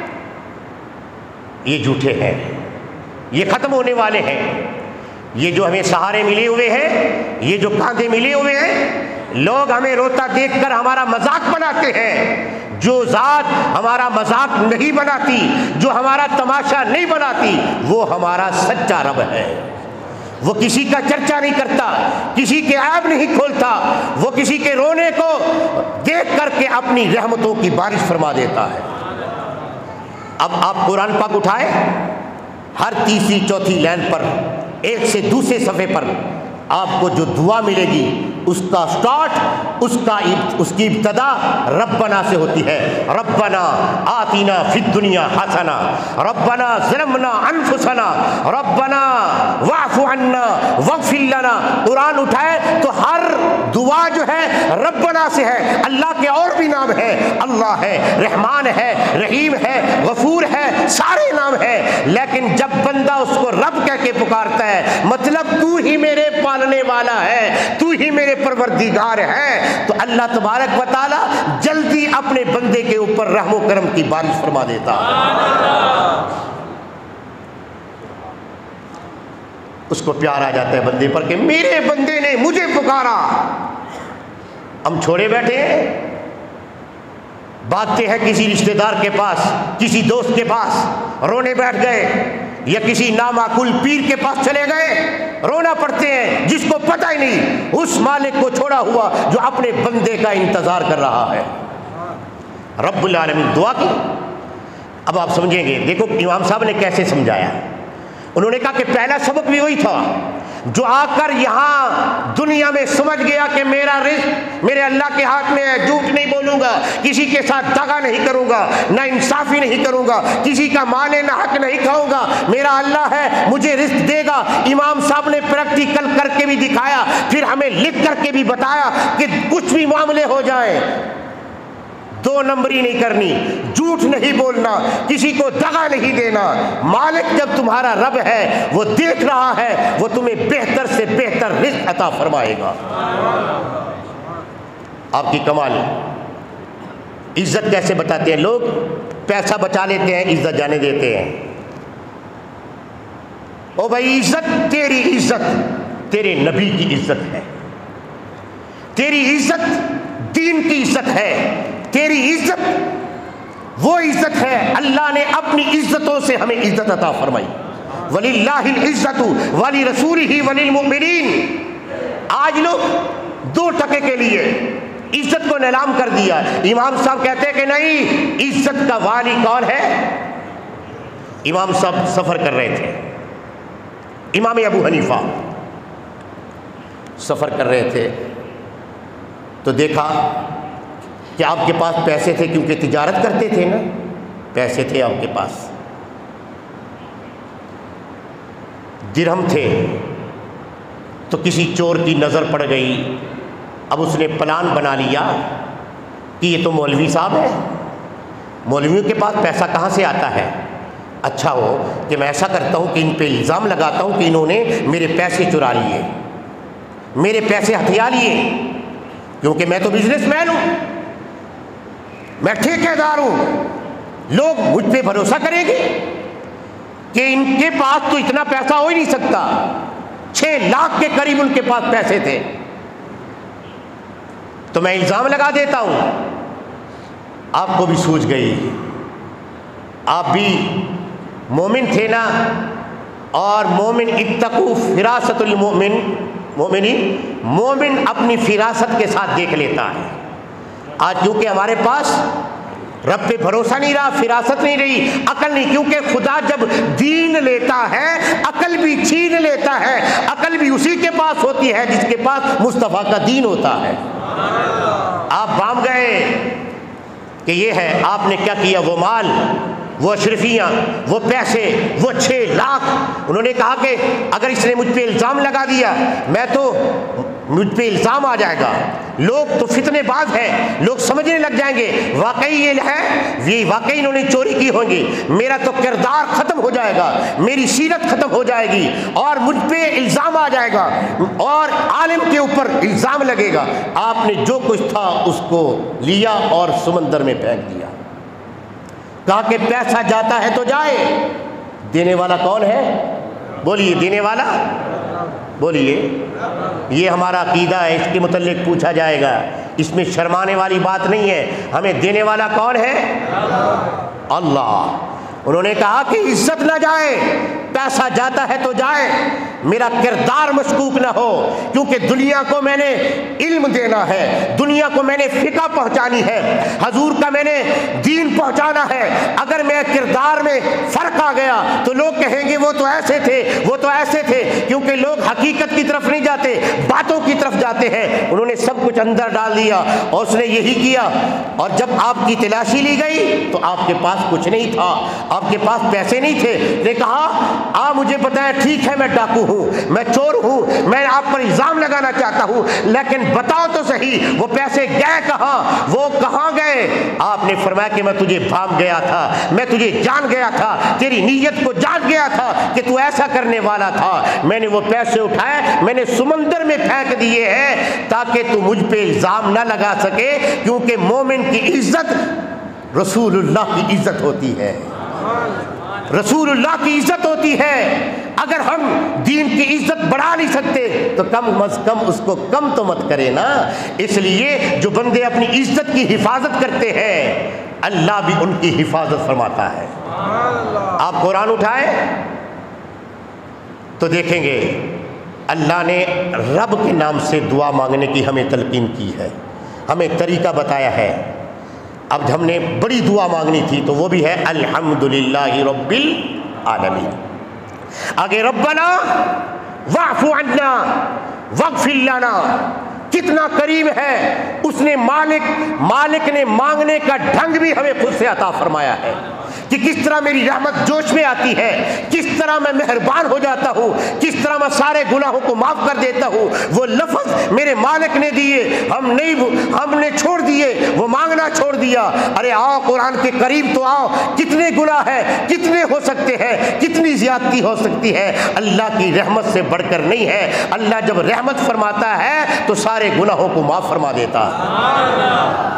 یہ جھوٹے ہیں، یہ ختم ہونے والے ہیں۔ یہ جو ہمیں سہارے ملے ہوئے ہیں، یہ جو کاندھے ملے ہوئے ہیں، لوگ ہمیں روتا دیکھ کر ہمارا مذاق بناتے ہیں۔ جو ذات ہمارا مذاق نہیں بناتی، جو ہمارا تماشا نہیں بناتی، وہ ہمارا سچا رب ہے۔ وہ کسی کا چرچا نہیں کرتا، کسی کے عیب نہیں کھولتا، وہ کسی کے رونے کو دیکھ کر کے اپنی رحمتوں کی بارش فرما دیتا ہے۔ اب آپ قرآن پاک اٹھائیں، ہر تیسری چوتھی لائن پر، ایک سے دوسرے صفحے پر آپ کو جو دعا ملے گی، اس کا سٹارٹ، اس کا اس کی ابتدا ربنا سے ہوتی ہے۔ ربنا آتینا فی الدنیا حسنہ، ربنا ظلمنا انفسنا، ربنا واعف عنا واغفر لنا۔ قرآن اٹھائے تو ہر دعا جو ہے ربنا سے ہے۔ اللہ کے اور بھی نام ہیں، اللہ ہے، رحمان ہے، رحیم ہے، غفور ہے، سارے نام ہیں، لیکن جب بندہ اس کو رب کہہ کے پکارتا ہے، مطلب تو ہی میرے پالنے والا ہے، تو ہی میرے پروردگار ہے، تو اللہ تبارک و تعالی جلدی اپنے بندے کے اوپر رحم و کرم کی بارش فرما دیتا ہے۔ اس کو پیار آ جاتا ہے بندے پر کہ میرے بندے نے مجھے پکارا۔ ہم چھوڑے بیٹھے ہیں، بھاگتے ہیں کسی رشتہ دار کے پاس، کسی دوست کے پاس، رونے بیٹھ گئے، یا کسی نامعقول پیر کے پاس چلے گئے، رونا پڑتے ہیں، جس کو پتہ ہی نہیں اس مالک کو چھوڑا ہوا جو اپنے بندے کا انتظار کر رہا ہے۔ رب العالمین دعا کی۔ اب آپ سمجھیں گے، دیکھو امام صاحب نے کیسے سمجھایا۔ انہوں نے کہا کہ پہلا سبق بھی وہی تھا، جو آ کر یہاں دنیا میں سمجھ گیا کہ میرا رزق میرے اللہ کے ہاتھ میں ہے، جھوٹ نہیں بولوں گا، کسی کے ساتھ دغا نہیں کروں گا، نہ انصافی نہیں کروں گا، کسی کا مال نہ حق نہیں کھاؤں گا، میرا اللہ ہے، مجھے رزق دے گا۔ امام صاحب نے پریکٹیکل کر کے بھی دکھایا، پھر ہمیں لکھ کر کے بھی بتایا کہ کچھ بھی معاملے ہو جائیں، دو نمبری نہیں کرنی، جھوٹ نہیں بولنا، کسی کو دغا نہیں دینا۔ مالک جب تمہارا رب ہے، وہ دیکھ رہا ہے، وہ تمہیں بہتر سے بہتر رزق عطا فرمائے گا۔ آپ کی کمال عزت کیسے بتاتے ہیں لوگ؟ پیسہ بچا لیتے ہیں، عزت جانے دیتے ہیں۔ او بھائی، عزت تیری عزت تیرے نبی کی عزت ہے، تیری عزت دین کی عزت ہے، تیری عزت وہ عزت ہے اللہ نے اپنی عزتوں سے ہمیں عزت عطا فرمائی۔ وَلِلَّهِ الْعِزَّةُ وَلِرَسُولِهِ وَلِلْمُؤْمِنِينَ۔ آج لوگ دو ٹکے کے لیے عزت کو نیلام کر دیا۔ امام صاحب کہتے ہیں کہ نہیں، عزت کا والی کون ہے؟ امام صاحب سفر کر رہے تھے، امام ابو حنیفہ سفر کر رہے تھے تو دیکھا کہ آپ کے پاس پیسے تھے، کیونکہ تجارت کرتے تھے نا، پیسے تھے آپ کے پاس، درہم تھے، تو کسی چور کی نظر پڑ گئی۔ اب اس نے پلان بنا لیا کہ یہ تو مولوی صاحب ہے، مولویوں کے پاس پیسہ کہاں سے آتا ہے؟ اچھا ہو کہ میں ایسا کرتا ہوں کہ ان پہ الزام لگاتا ہوں کہ انہوں نے میرے پیسے چرا لیے، میرے پیسے ہتھیا لیے، کیونکہ میں تو بزنس مین ہوں، میں ٹھیکیدار ہوں، لوگ مجھ پہ بھروسہ کریں گے کہ ان کے پاس تو اتنا پیسہ ہو ہی نہیں سکتا۔ چھ لاکھ کے قریب ان کے پاس پیسے تھے، تو میں الزام لگا دیتا ہوں۔ آپ کو بھی سوجھ گئی، آپ بھی مومن تھے نا، اور مومن اتقوا فراست المؤمن، مومنی مومن اپنی فراست کے ساتھ دیکھ لیتا ہے، آج کیونکہ ہمارے پاس رب پہ بھروسہ نہیں رہا، فراست نہیں رہی، عقل نہیں، کیونکہ خدا جب دین لیتا ہے عقل بھی چھین لیتا ہے۔ عقل بھی اسی کے پاس ہوتی ہے جس کے پاس مصطفیٰ کا دین ہوتا ہے۔ آپ بام گئے کہ یہ ہے، آپ نے کیا کیا؟ وہ مال، وہ اشرفیاں، وہ پیسے، وہ چھ لاکھ، انہوں نے کہا کہ اگر اس نے مجھ پہ الزام لگا دیا میں تو مجھ پہ الزام آ جائے گا، لوگ تو فتنے باز ہیں، لوگ سمجھنے لگ جائیں گے واقعی یہ ہے، یہ واقعی انہوں نے چوری کی ہوں گی، میرا تو کردار ختم ہو جائے گا، میری سیرت ختم ہو جائے گی اور مجھ پہ الزام آ جائے گا اور عالم کے اوپر الزام لگے گا۔ آپ نے جو کچھ تھا اس کو لیا اور سمندر میں پھینک دیا، کہا کہ پیسہ جاتا ہے تو جائے، دینے والا کون ہے؟ بولیے، دینے والا بولیے۔ یہ ہمارا عقیدہ ہے، اس کے متعلق پوچھا جائے گا، اس میں شرمانے والی بات نہیں ہے۔ ہمیں دینے والا کون ہے؟ اللہ۔ انہوں نے کہا کہ عزت نہ جائے، پیسہ جاتا ہے تو جائے، میرا کردار مشکوک نہ ہو، کیونکہ دنیا کو میں نے علم دینا ہے، دنیا کو میں نے فقہ پہنچانی ہے، حضور کا میں نے دین پہنچانا ہے۔ اگر میں کردار میں فرق آ گیا تو لوگ کہیں گے وہ تو ایسے تھے، وہ تو ایسے تھے، کیونکہ لوگ حقیقت کی طرف نہیں جاتے، باتوں کی طرف جاتے ہیں۔ انہوں نے سب کچھ اندر ڈال دیا اور اس نے یہی کیا، اور جب آپ کی تلاشی لی گئی تو آپ کے پاس کچھ نہیں تھا، آپ کے پاس پیسے نہیں تھے۔ نے کہا آپ مجھے بتائیں، ٹھیک ہے میں ڈاکو ہوں، میں چور ہوں، میں آپ پر الزام لگانا چاہتا ہوں، لیکن بتاؤ تو صحیح وہ پیسے گئے کہاں، وہ کہاں گئے؟ آپ نے فرمایا کہ میں تجھے بھام گیا تھا، میں تجھے جان گیا تھا، تیری نیت کو جان گیا تھا کہ تو ایسا کرنے والا تھا۔ میں نے وہ پیسے اٹھائے، میں نے سمندر میں پھینک دیے ہیں تاکہ تو مجھ پہ الزام نہ لگا سکے، کیونکہ مومن کی عزت رسول اللہ کی عزت ہوتی ہے، رسول اللہ کی عزت ہوتی ہے۔ اگر ہم دین کی عزت بڑھا نہیں سکتے تو کم از کم اس کو کم تو مت کرے نا۔ اس لیے جو بندے اپنی عزت کی حفاظت کرتے ہیں اللہ بھی ان کی حفاظت فرماتا ہے۔ آپ قرآن اٹھائیں تو دیکھیں گے اللہ نے رب کے نام سے دعا مانگنے کی ہمیں تلقین کی ہے، ہمیں طریقہ بتایا ہے۔ اب ہم نے بڑی دعا مانگنی تھی تو وہ بھی ہے الحمدللہ رب العالمین۔ آگے ربنا واعف عنا واغفر لنا، کتنا کریم ہے اس نے، مالک مالک نے مانگنے کا ڈھنگ بھی ہمیں خود سے عطا فرمایا ہے کہ کس طرح میری رحمت جوش میں آتی ہے، کس طرح میں مہربان ہو جاتا ہوں، کس طرح میں سارے گناہوں کو معاف کر دیتا ہوں۔ وہ لفظ میرے مالک نے دیے، ہم نہیں ہم نے چھوڑ دیے، وہ مانگنا چھوڑ دیا۔ ارے آؤ قرآن کے قریب تو آؤ، کتنے گناہ ہیں، کتنے ہو سکتے ہیں، کتنی زیادتی ہو سکتی ہے، اللہ کی رحمت سے بڑھ کر نہیں ہے۔ اللہ جب رحمت فرماتا ہے تو سارے گناہوں کو معاف فرما دیتا ہے۔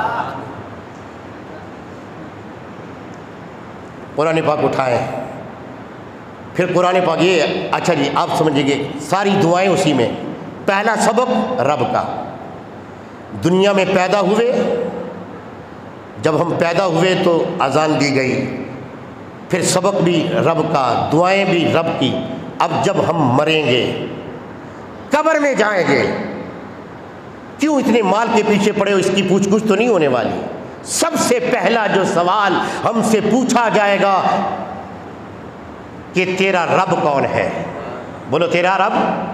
قرآن پاک اٹھائیں، پھر قرآن پاک یہ اچھا جی آپ سمجھیں گے ساری دعائیں اسی میں۔ پہلا سبق رب کا، دنیا میں پیدا ہوئے، جب ہم پیدا ہوئے تو اذان دی گئی، پھر سبق بھی رب کا، دعائیں بھی رب کی۔ اب جب ہم مریں گے، قبر میں جائیں گے، کیوں اتنے مال کے پیچھے پڑے ہو؟ اس کی پوچھ گچھ تو نہیں ہونے والی۔ سب سے پہلا جو سوال ہم سے پوچھا جائے گا کہ تیرا رب کون ہے؟ بولو تیرا رب،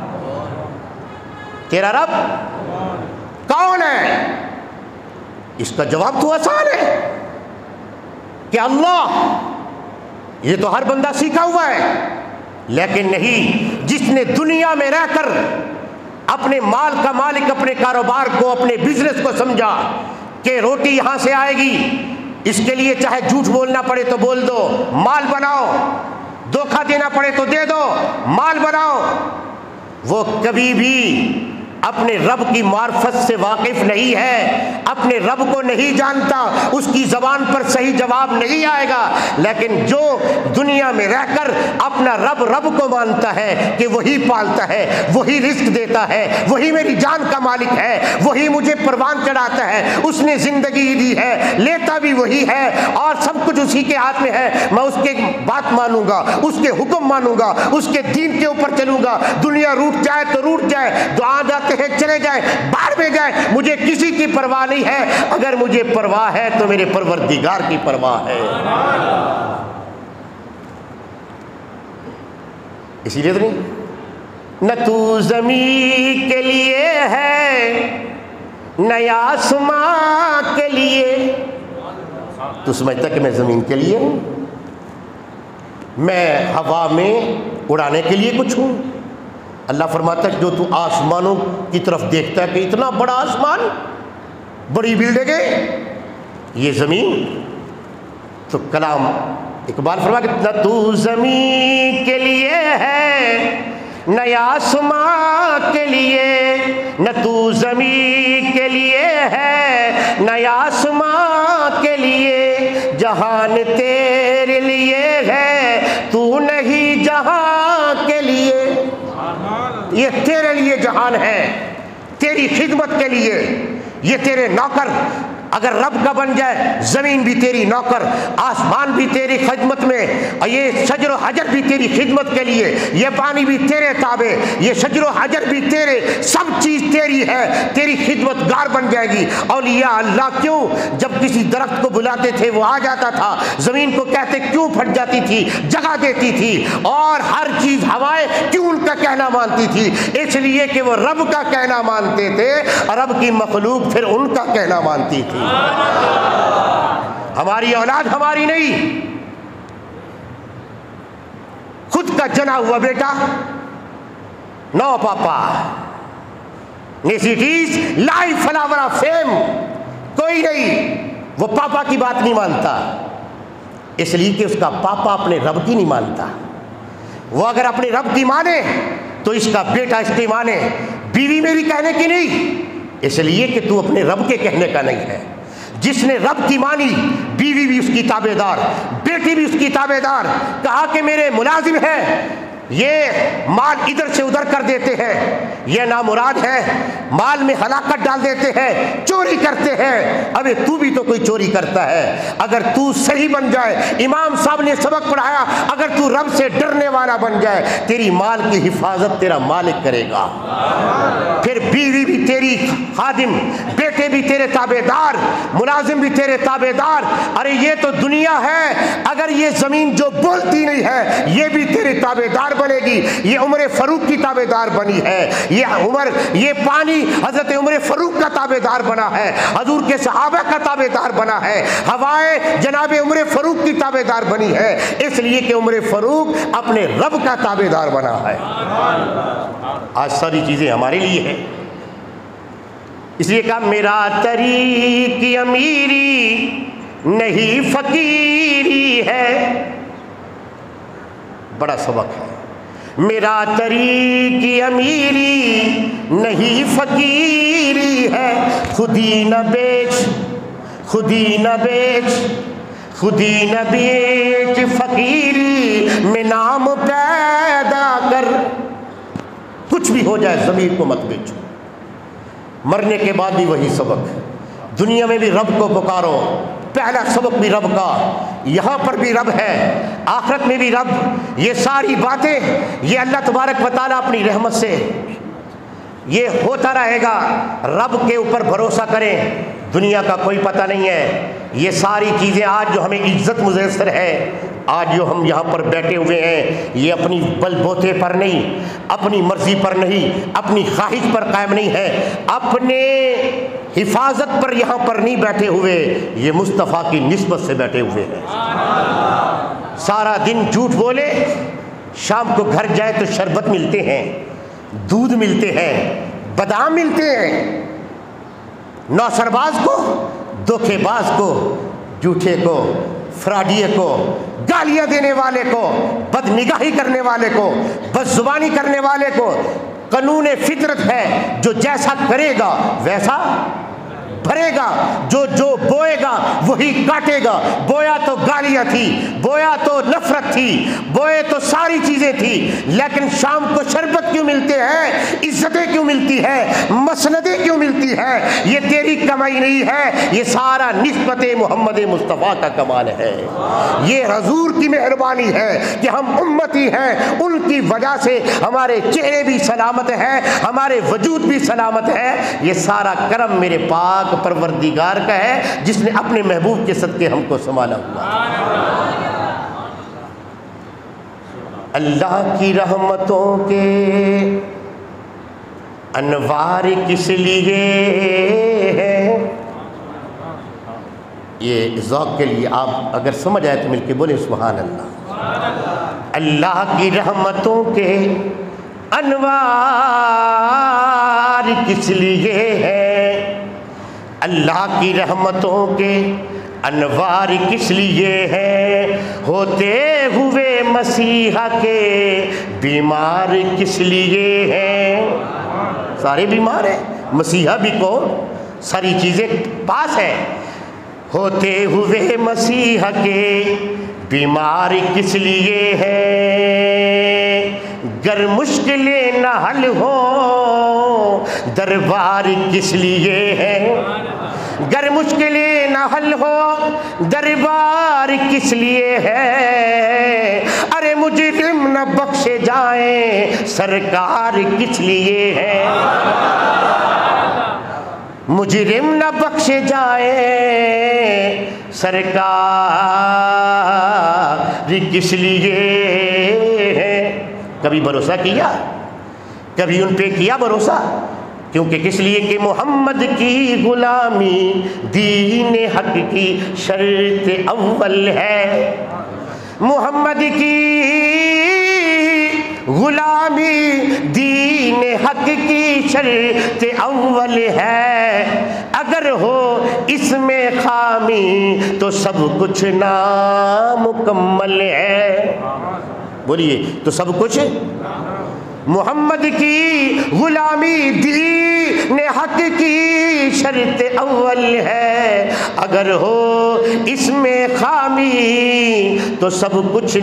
تیرا رب کون ہے؟ اس کا جواب تو آسان ہے کہ اللہ، یہ تو ہر بندہ سیکھا ہوا ہے، لیکن نہیں، جس نے دنیا میں رہ کر اپنے مال کا مالک، اپنے کاروبار کو، اپنے بزنس کو سمجھا کہ روٹی یہاں سے آئے گی، اس کے لیے چاہے جھوٹ بولنا پڑے تو بول دو، مال بناؤ، دھوکہ دینا پڑے تو دے دو، مال بناؤ، وہ کبھی بھی اپنے رب کی معرفت سے واقف نہیں ہے، اپنے رب کو نہیں جانتا، اس کی زبان پر صحیح جواب نہیں آئے گا۔ لیکن جو دنیا میں رہ کر اپنا رب رب کو مانتا ہے کہ وہی پالتا ہے، وہی رزق دیتا ہے، وہی میری جان کا مالک ہے، وہی مجھے پروان چڑھاتا ہے، اس نے زندگی دی ہے، لیتا بھی وہی ہے اور سب کچھ اسی کے ہاتھ میں ہے، میں اس کے بات مانوں گا، اس کے حکم مانوں گا، اس کے دین کے اوپر چلوں گا، دنیا روٹ جائے تو روٹ جائے، دعا جاتا آتے ہیں چلے گئے, باہر میں گئے, مجھے کسی کی پرواہ نہیں ہے. اگر مجھے پرواہ ہے تو میرے پروردگار کی پرواہ ہے. اسی لیے تو نہیں, نہ تو زمین کے لیے ہے نہ آسمان کے لیے. تو سمجھتا کہ میں زمین کے لیے ہوں, میں ہوا میں اڑانے کے لیے کچھ ہوں. اللہ فرماتا ہے جو تو آسمانوں کی طرف دیکھتا ہے کہ اتنا بڑا آسمان, بڑی بلڈنگیں, یہ زمین. تو کلام اقبال فرما کہ نہ تو زمین کے لیے ہے نہ آسمان کے لیے, نہ تو زمین کے لیے ہے نہ آسمان کے لیے. جہان تیرے لیے ہے تو نہیں جہاں کے لیے. یہ تیرے لیے جہان ہے, تیری خدمت کے لیے. یہ تیرے نوکر اگر رب کا بن جائے, زمین بھی تیری نوکر, آسمان بھی تیری خدمت میں, اور یہ شجر و حجر بھی تیری خدمت کے لیے, یہ پانی بھی تیرے تابع, یہ شجر و حجر بھی تیرے, سب چیز تیری ہے, تیری خدمت گار بن جائے گی. اولیاء اللہ کیوں جب کسی درخت کو بلاتے تھے وہ آ جاتا تھا, زمین کو کہتے کیوں پھٹ جاتی تھی, جگہ دیتی تھی, اور ہر چیز ہوائیں کیوں ان کا کہنا مانتی تھی؟ اس لیے کہ وہ رب کا کہنا مانتے تھے, اور رب کی مخلوق پھر ان کا کہنا مانتی تھی. ہماری اولاد ہماری نہیں, خود کا جنا ہوا بیٹا, no papa, necessities life flower of fame, کوئی نہیں, وہ پاپا کی بات نہیں مانتا, اس لیے کہ اس کا پاپا اپنے رب کی نہیں مانتا. وہ اگر اپنے رب کی مانے تو اس کا بیٹا اس کی مانے. بیوی میری کہنے کی نہیں, اس لیے کہ تو اپنے رب کے کہنے کا نہیں ہے. جس نے رب کی مانی, بیوی بھی اس کی تابع دار, بیٹی بھی اس کی تابع دار. کہا کہ میرے ملازم ہیں, یہ مال ادھر سے ادھر کر دیتے ہیں, یہ نامراد ہے, مال میں ہلاکت ڈال دیتے ہیں, چوری کرتے ہیں. ابے تو بھی تو کوئی چوری کرتا ہے. اگر تو صحیح بن جائے, امام صاحب نے سبق پڑھایا, اگر تو رب سے ڈرنے والا بن جائے, تیری مال کی حفاظت تیرا مالک کرے گا. پھر بیوی بھی تیری خادم, بیٹے بھی تیرے تابع دار, ملازم بھی تیرے تابع دار. ارے یہ تو دنیا ہے, اگر یہ زمین جو بولتی نہیں ہے یہ بھی تیرے تابع دار بنے گی. یہ عمر فاروق کی تابع دار بنی ہے, یہ عمر, یہ پانی حضرت عمر فاروق کا تابع دار بنا ہے, حضور کے صحابہ کا تابع دار بنا ہے, ہوائیں جناب عمر فاروق کی تابع دار بنی ہے, اس لیے کہ عمر فاروق اپنے رب کا تابع دار بنا ہے. آج ساری چیزیں ہمارے لیے ہیں. اس لیے کہا میرا طریق امیری نہیں فقیری ہے. بڑا سبق ہے. میرا طریق امیری نہیں فقیری ہے. خودی نہ بیچ, خودی نہ بیچ, خودی نہ بیچ, فقیری میں نام پیدا کر. کچھ بھی ہو جائے ضمیر کو مت بیچو. مرنے کے بعد بھی وہی سبق, دنیا میں بھی رب کو پکارو. پہلا سبق بھی رب کا, یہاں پر بھی رب ہے, آخرت میں بھی رب. یہ ساری باتیں یہ اللہ تبارک و تعالیٰ اپنی رحمت سے یہ ہوتا رہے گا. رب کے اوپر بھروسہ کریں, دنیا کا کوئی پتہ نہیں ہے. یہ ساری چیزیں آج جو ہمیں عزت میسر ہے, آج جو ہم یہاں پر بیٹھے ہوئے ہیں, یہ اپنی بل بوتے پر نہیں, اپنی مرضی پر نہیں, اپنی خواہش پر قائم نہیں ہے, اپنے حفاظت پر یہاں پر نہیں بیٹھے ہوئے, یہ مصطفیٰ کی نسبت سے بیٹھے ہوئے ہیں. سارا دن جھوٹ بولے, شام کو گھر جائے تو شربت ملتے ہیں, دودھ ملتے ہیں, بادام ملتے ہیں. نوسرباز کو, دھوکے باز کو, جھوٹے کو, فراڈیے کو, گالیاں دینے والے کو, بد نگاہی کرنے والے کو, بد زبانی کرنے والے کو, قانون فطرت ہے جو جیسا کرے گا ویسا بھرے گا، جو جو بوئے گا وہی کاٹے گا۔ بویا تو گالیاں تھی، بویا تو نفرت تھی، بوئے تو ساری چیزیں تھی، لیکن شام کو شربت کیوں ملتے ہیں، عزتیں کیوں ملتی ہے، مسندیں کیوں ملتی ہے؟ یہ تیری کمائی نہیں ہے، یہ سارا نسبت محمد مصطفیٰ کا کمال ہے، یہ حضور کی مہربانی ہے کہ ہم امتی ہیں، ان کی وجہ سے ہمارے چہرے بھی سلامت ہیں، ہمارے وجود بھی سلامت ہے۔ یہ سارا کرم میرے پاک پروردگار کا ہے جس نے اپنے محبوب کے صدقے ہم کو سنبھالا ہوا۔ اللہ کی رحمتوں کے انوار کس لیے ہیں؟ یہ ذوق کے لیے آپ اگر سمجھ آئے تو مل کے بولیں سبحان اللہ۔ اللہ کی رحمتوں کے انوار کس لیے ہیں؟ اللہ کی رحمتوں کے انوار کس لیے ہیں؟ ہوتے ہوئے مسیحا کے بیمار کس لیے ہیں؟ سارے بیمار ہیں، مسیحا بھی کو ساری چیزیں پاس ہیں۔ ہوتے ہوئے مسیحا کے بیمار کس لیے ہیں؟ گر مشکلیں نہ حل ہو دربار کس لیے ہے؟ گر مشکلیں نہ حل ہو دربار کس لیے ہے؟ ارے مجرم نہ بخشے جائیں سرکار کس لیے ہے؟ مجرم نہ بخشے جائیں سرکار کس لیے ہے؟ کبھی بھروسہ کیا؟ کبھی ان پہ کیا بھروسہ؟ کیونکہ کس لیے کہ محمد کی غلامی دین حق کی شرط اول ہے۔ محمد کی غلامی دین حق کی شرط اول ہے، اگر ہو اس میں خامی تو سب کچھ نامکمل ہے۔ بولیے تو سب کچھ محمد کی غلامی دین حق کی شرط اول ہے، اگر ہو اس میں خامی تو سب کچھ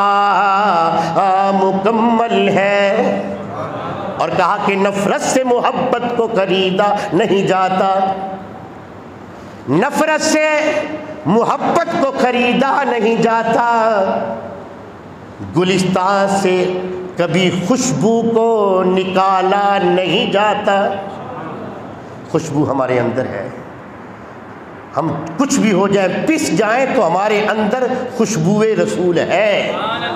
نامکمل ہے۔ اور کہا کہ نفرت سے محبت کو خریدا نہیں جاتا، نفرت سے محبت کو خریدا نہیں جاتا، گلستان سے کبھی خوشبو کو نکالا نہیں جاتا۔ خوشبو ہمارے اندر ہے، ہم کچھ بھی ہو جائیں، پس جائیں تو ہمارے اندر خوشبو رسول ہے۔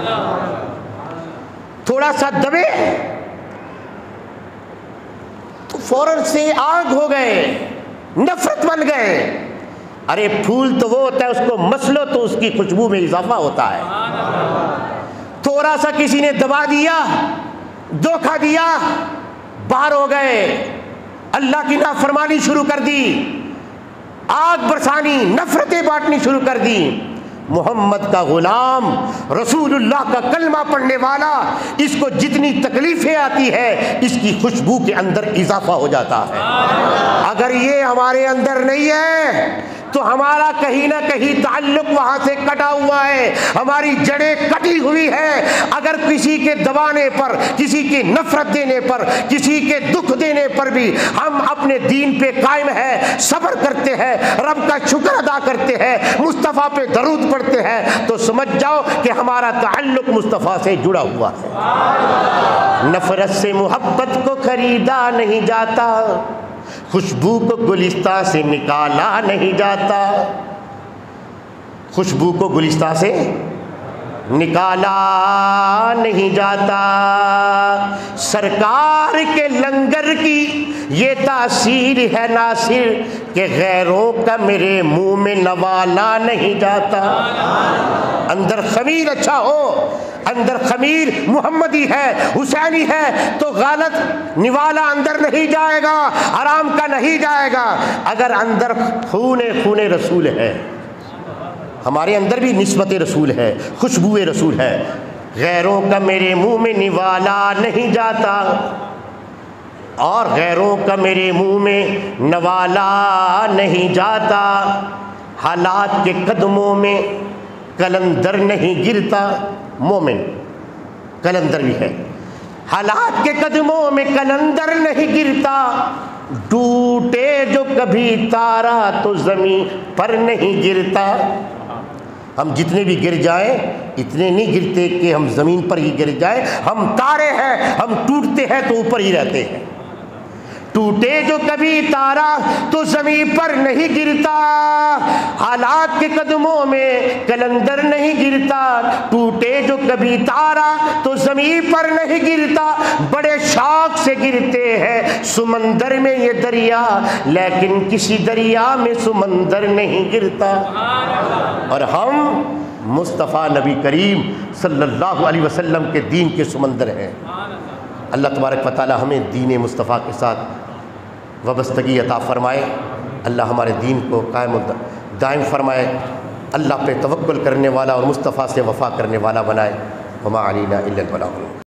تھوڑا سا دبے تو فوراً سے آگ ہو گئے، نفرت بن گئے۔ ارے پھول تو وہ ہوتا ہے اس کو مسلو تو اس کی خوشبو میں اضافہ ہوتا ہے۔ تھوڑا سا کسی نے دبا دیا، دھوکہ دیا، باہر ہو گئے، اللہ کی نافرمانی شروع کر دی، آگ برسانی، نفرتیں بانٹنی شروع کر دی۔ محمد کا غلام، رسول اللہ کا کلمہ پڑھنے والا، اس کو جتنی تکلیفیں آتی ہے اس کی خوشبو کے اندر اضافہ ہو جاتا ہے۔ اگر یہ ہمارے اندر نہیں ہے تو ہمارا کہیں نہ کہیں تعلق وہاں سے کٹا ہوا ہے، ہماری جڑیں کٹی ہوئی ہے۔ اگر کسی کے دبانے پر، کسی کی نفرت دینے پر، کسی کے دکھ دینے پر بھی ہم اپنے دین پہ قائم ہیں، صبر کرتے ہیں، رب کا شکر ادا کرتے ہیں، مصطفیٰ پہ درود پڑھتے ہیں، تو سمجھ جاؤ کہ ہمارا تعلق مصطفیٰ سے جڑا ہوا ہے۔ نفرت سے محبت کو خریدا نہیں جاتا، خوشبو کو گلستان سے نکالا نہیں جاتا، خوشبو کو گلستان سے نکالا نہیں جاتا۔ سرکار کے لنگر کی یہ تاثیر ہے ناصر کہ غیروں کا میرے منہ میں نوالا نہیں جاتا۔ اندر خمیر اچھا ہو، اندر خمیر محمدی ہے، حسینی ہے، تو غلط نوالا اندر نہیں جائے گا، حرام کا نہیں جائے گا۔ اگر اندر خون خون رسول ہے، ہمارے اندر بھی نسبت رسول ہے، خوشبو رسول ہے، غیروں کا میرے منہ میں نوالا نہیں جاتا۔ اور غیروں کا میرے منہ میں نوالا نہیں جاتا، حالات کے قدموں میں قلندر نہیں گرتا۔ مومن قلندر بھی ہے، حالات کے قدموں میں قلندر نہیں گرتا، ٹوٹے جو کبھی تارا تو زمین پر نہیں گرتا۔ ہم جتنے بھی گر جائیں اتنے نہیں گرتے کہ ہم زمین پر ہی گر جائیں، ہم تارے ہیں، ہم ٹوٹتے ہیں تو اوپر ہی رہتے ہیں۔ ٹوٹے جو کبھی تارا تو زمین پر نہیں گرتا، حالات کے قدموں میں قلندر نہیں گرتا، ٹوٹے جو کبھی تارا تو زمین پر نہیں گرتا۔ بڑے شوق سے گرتے ہیں سمندر میں یہ دریا، لیکن کسی دریا میں سمندر نہیں گرتا۔ اور ہم مصطفیٰ نبی کریم صلی اللہ علیہ وسلم کے دین کے سمندر ہیں۔ اللہ تبارک و تعالی ہمیں دین مصطفیٰ کے ساتھ وابستگی عطا فرمائے، اللہ ہمارے دین کو قائم و دائم فرمائے، اللہ پہ توکل کرنے والا اور مصطفیٰ سے وفا کرنے والا بنائے۔ وما علینا الا البلاغ۔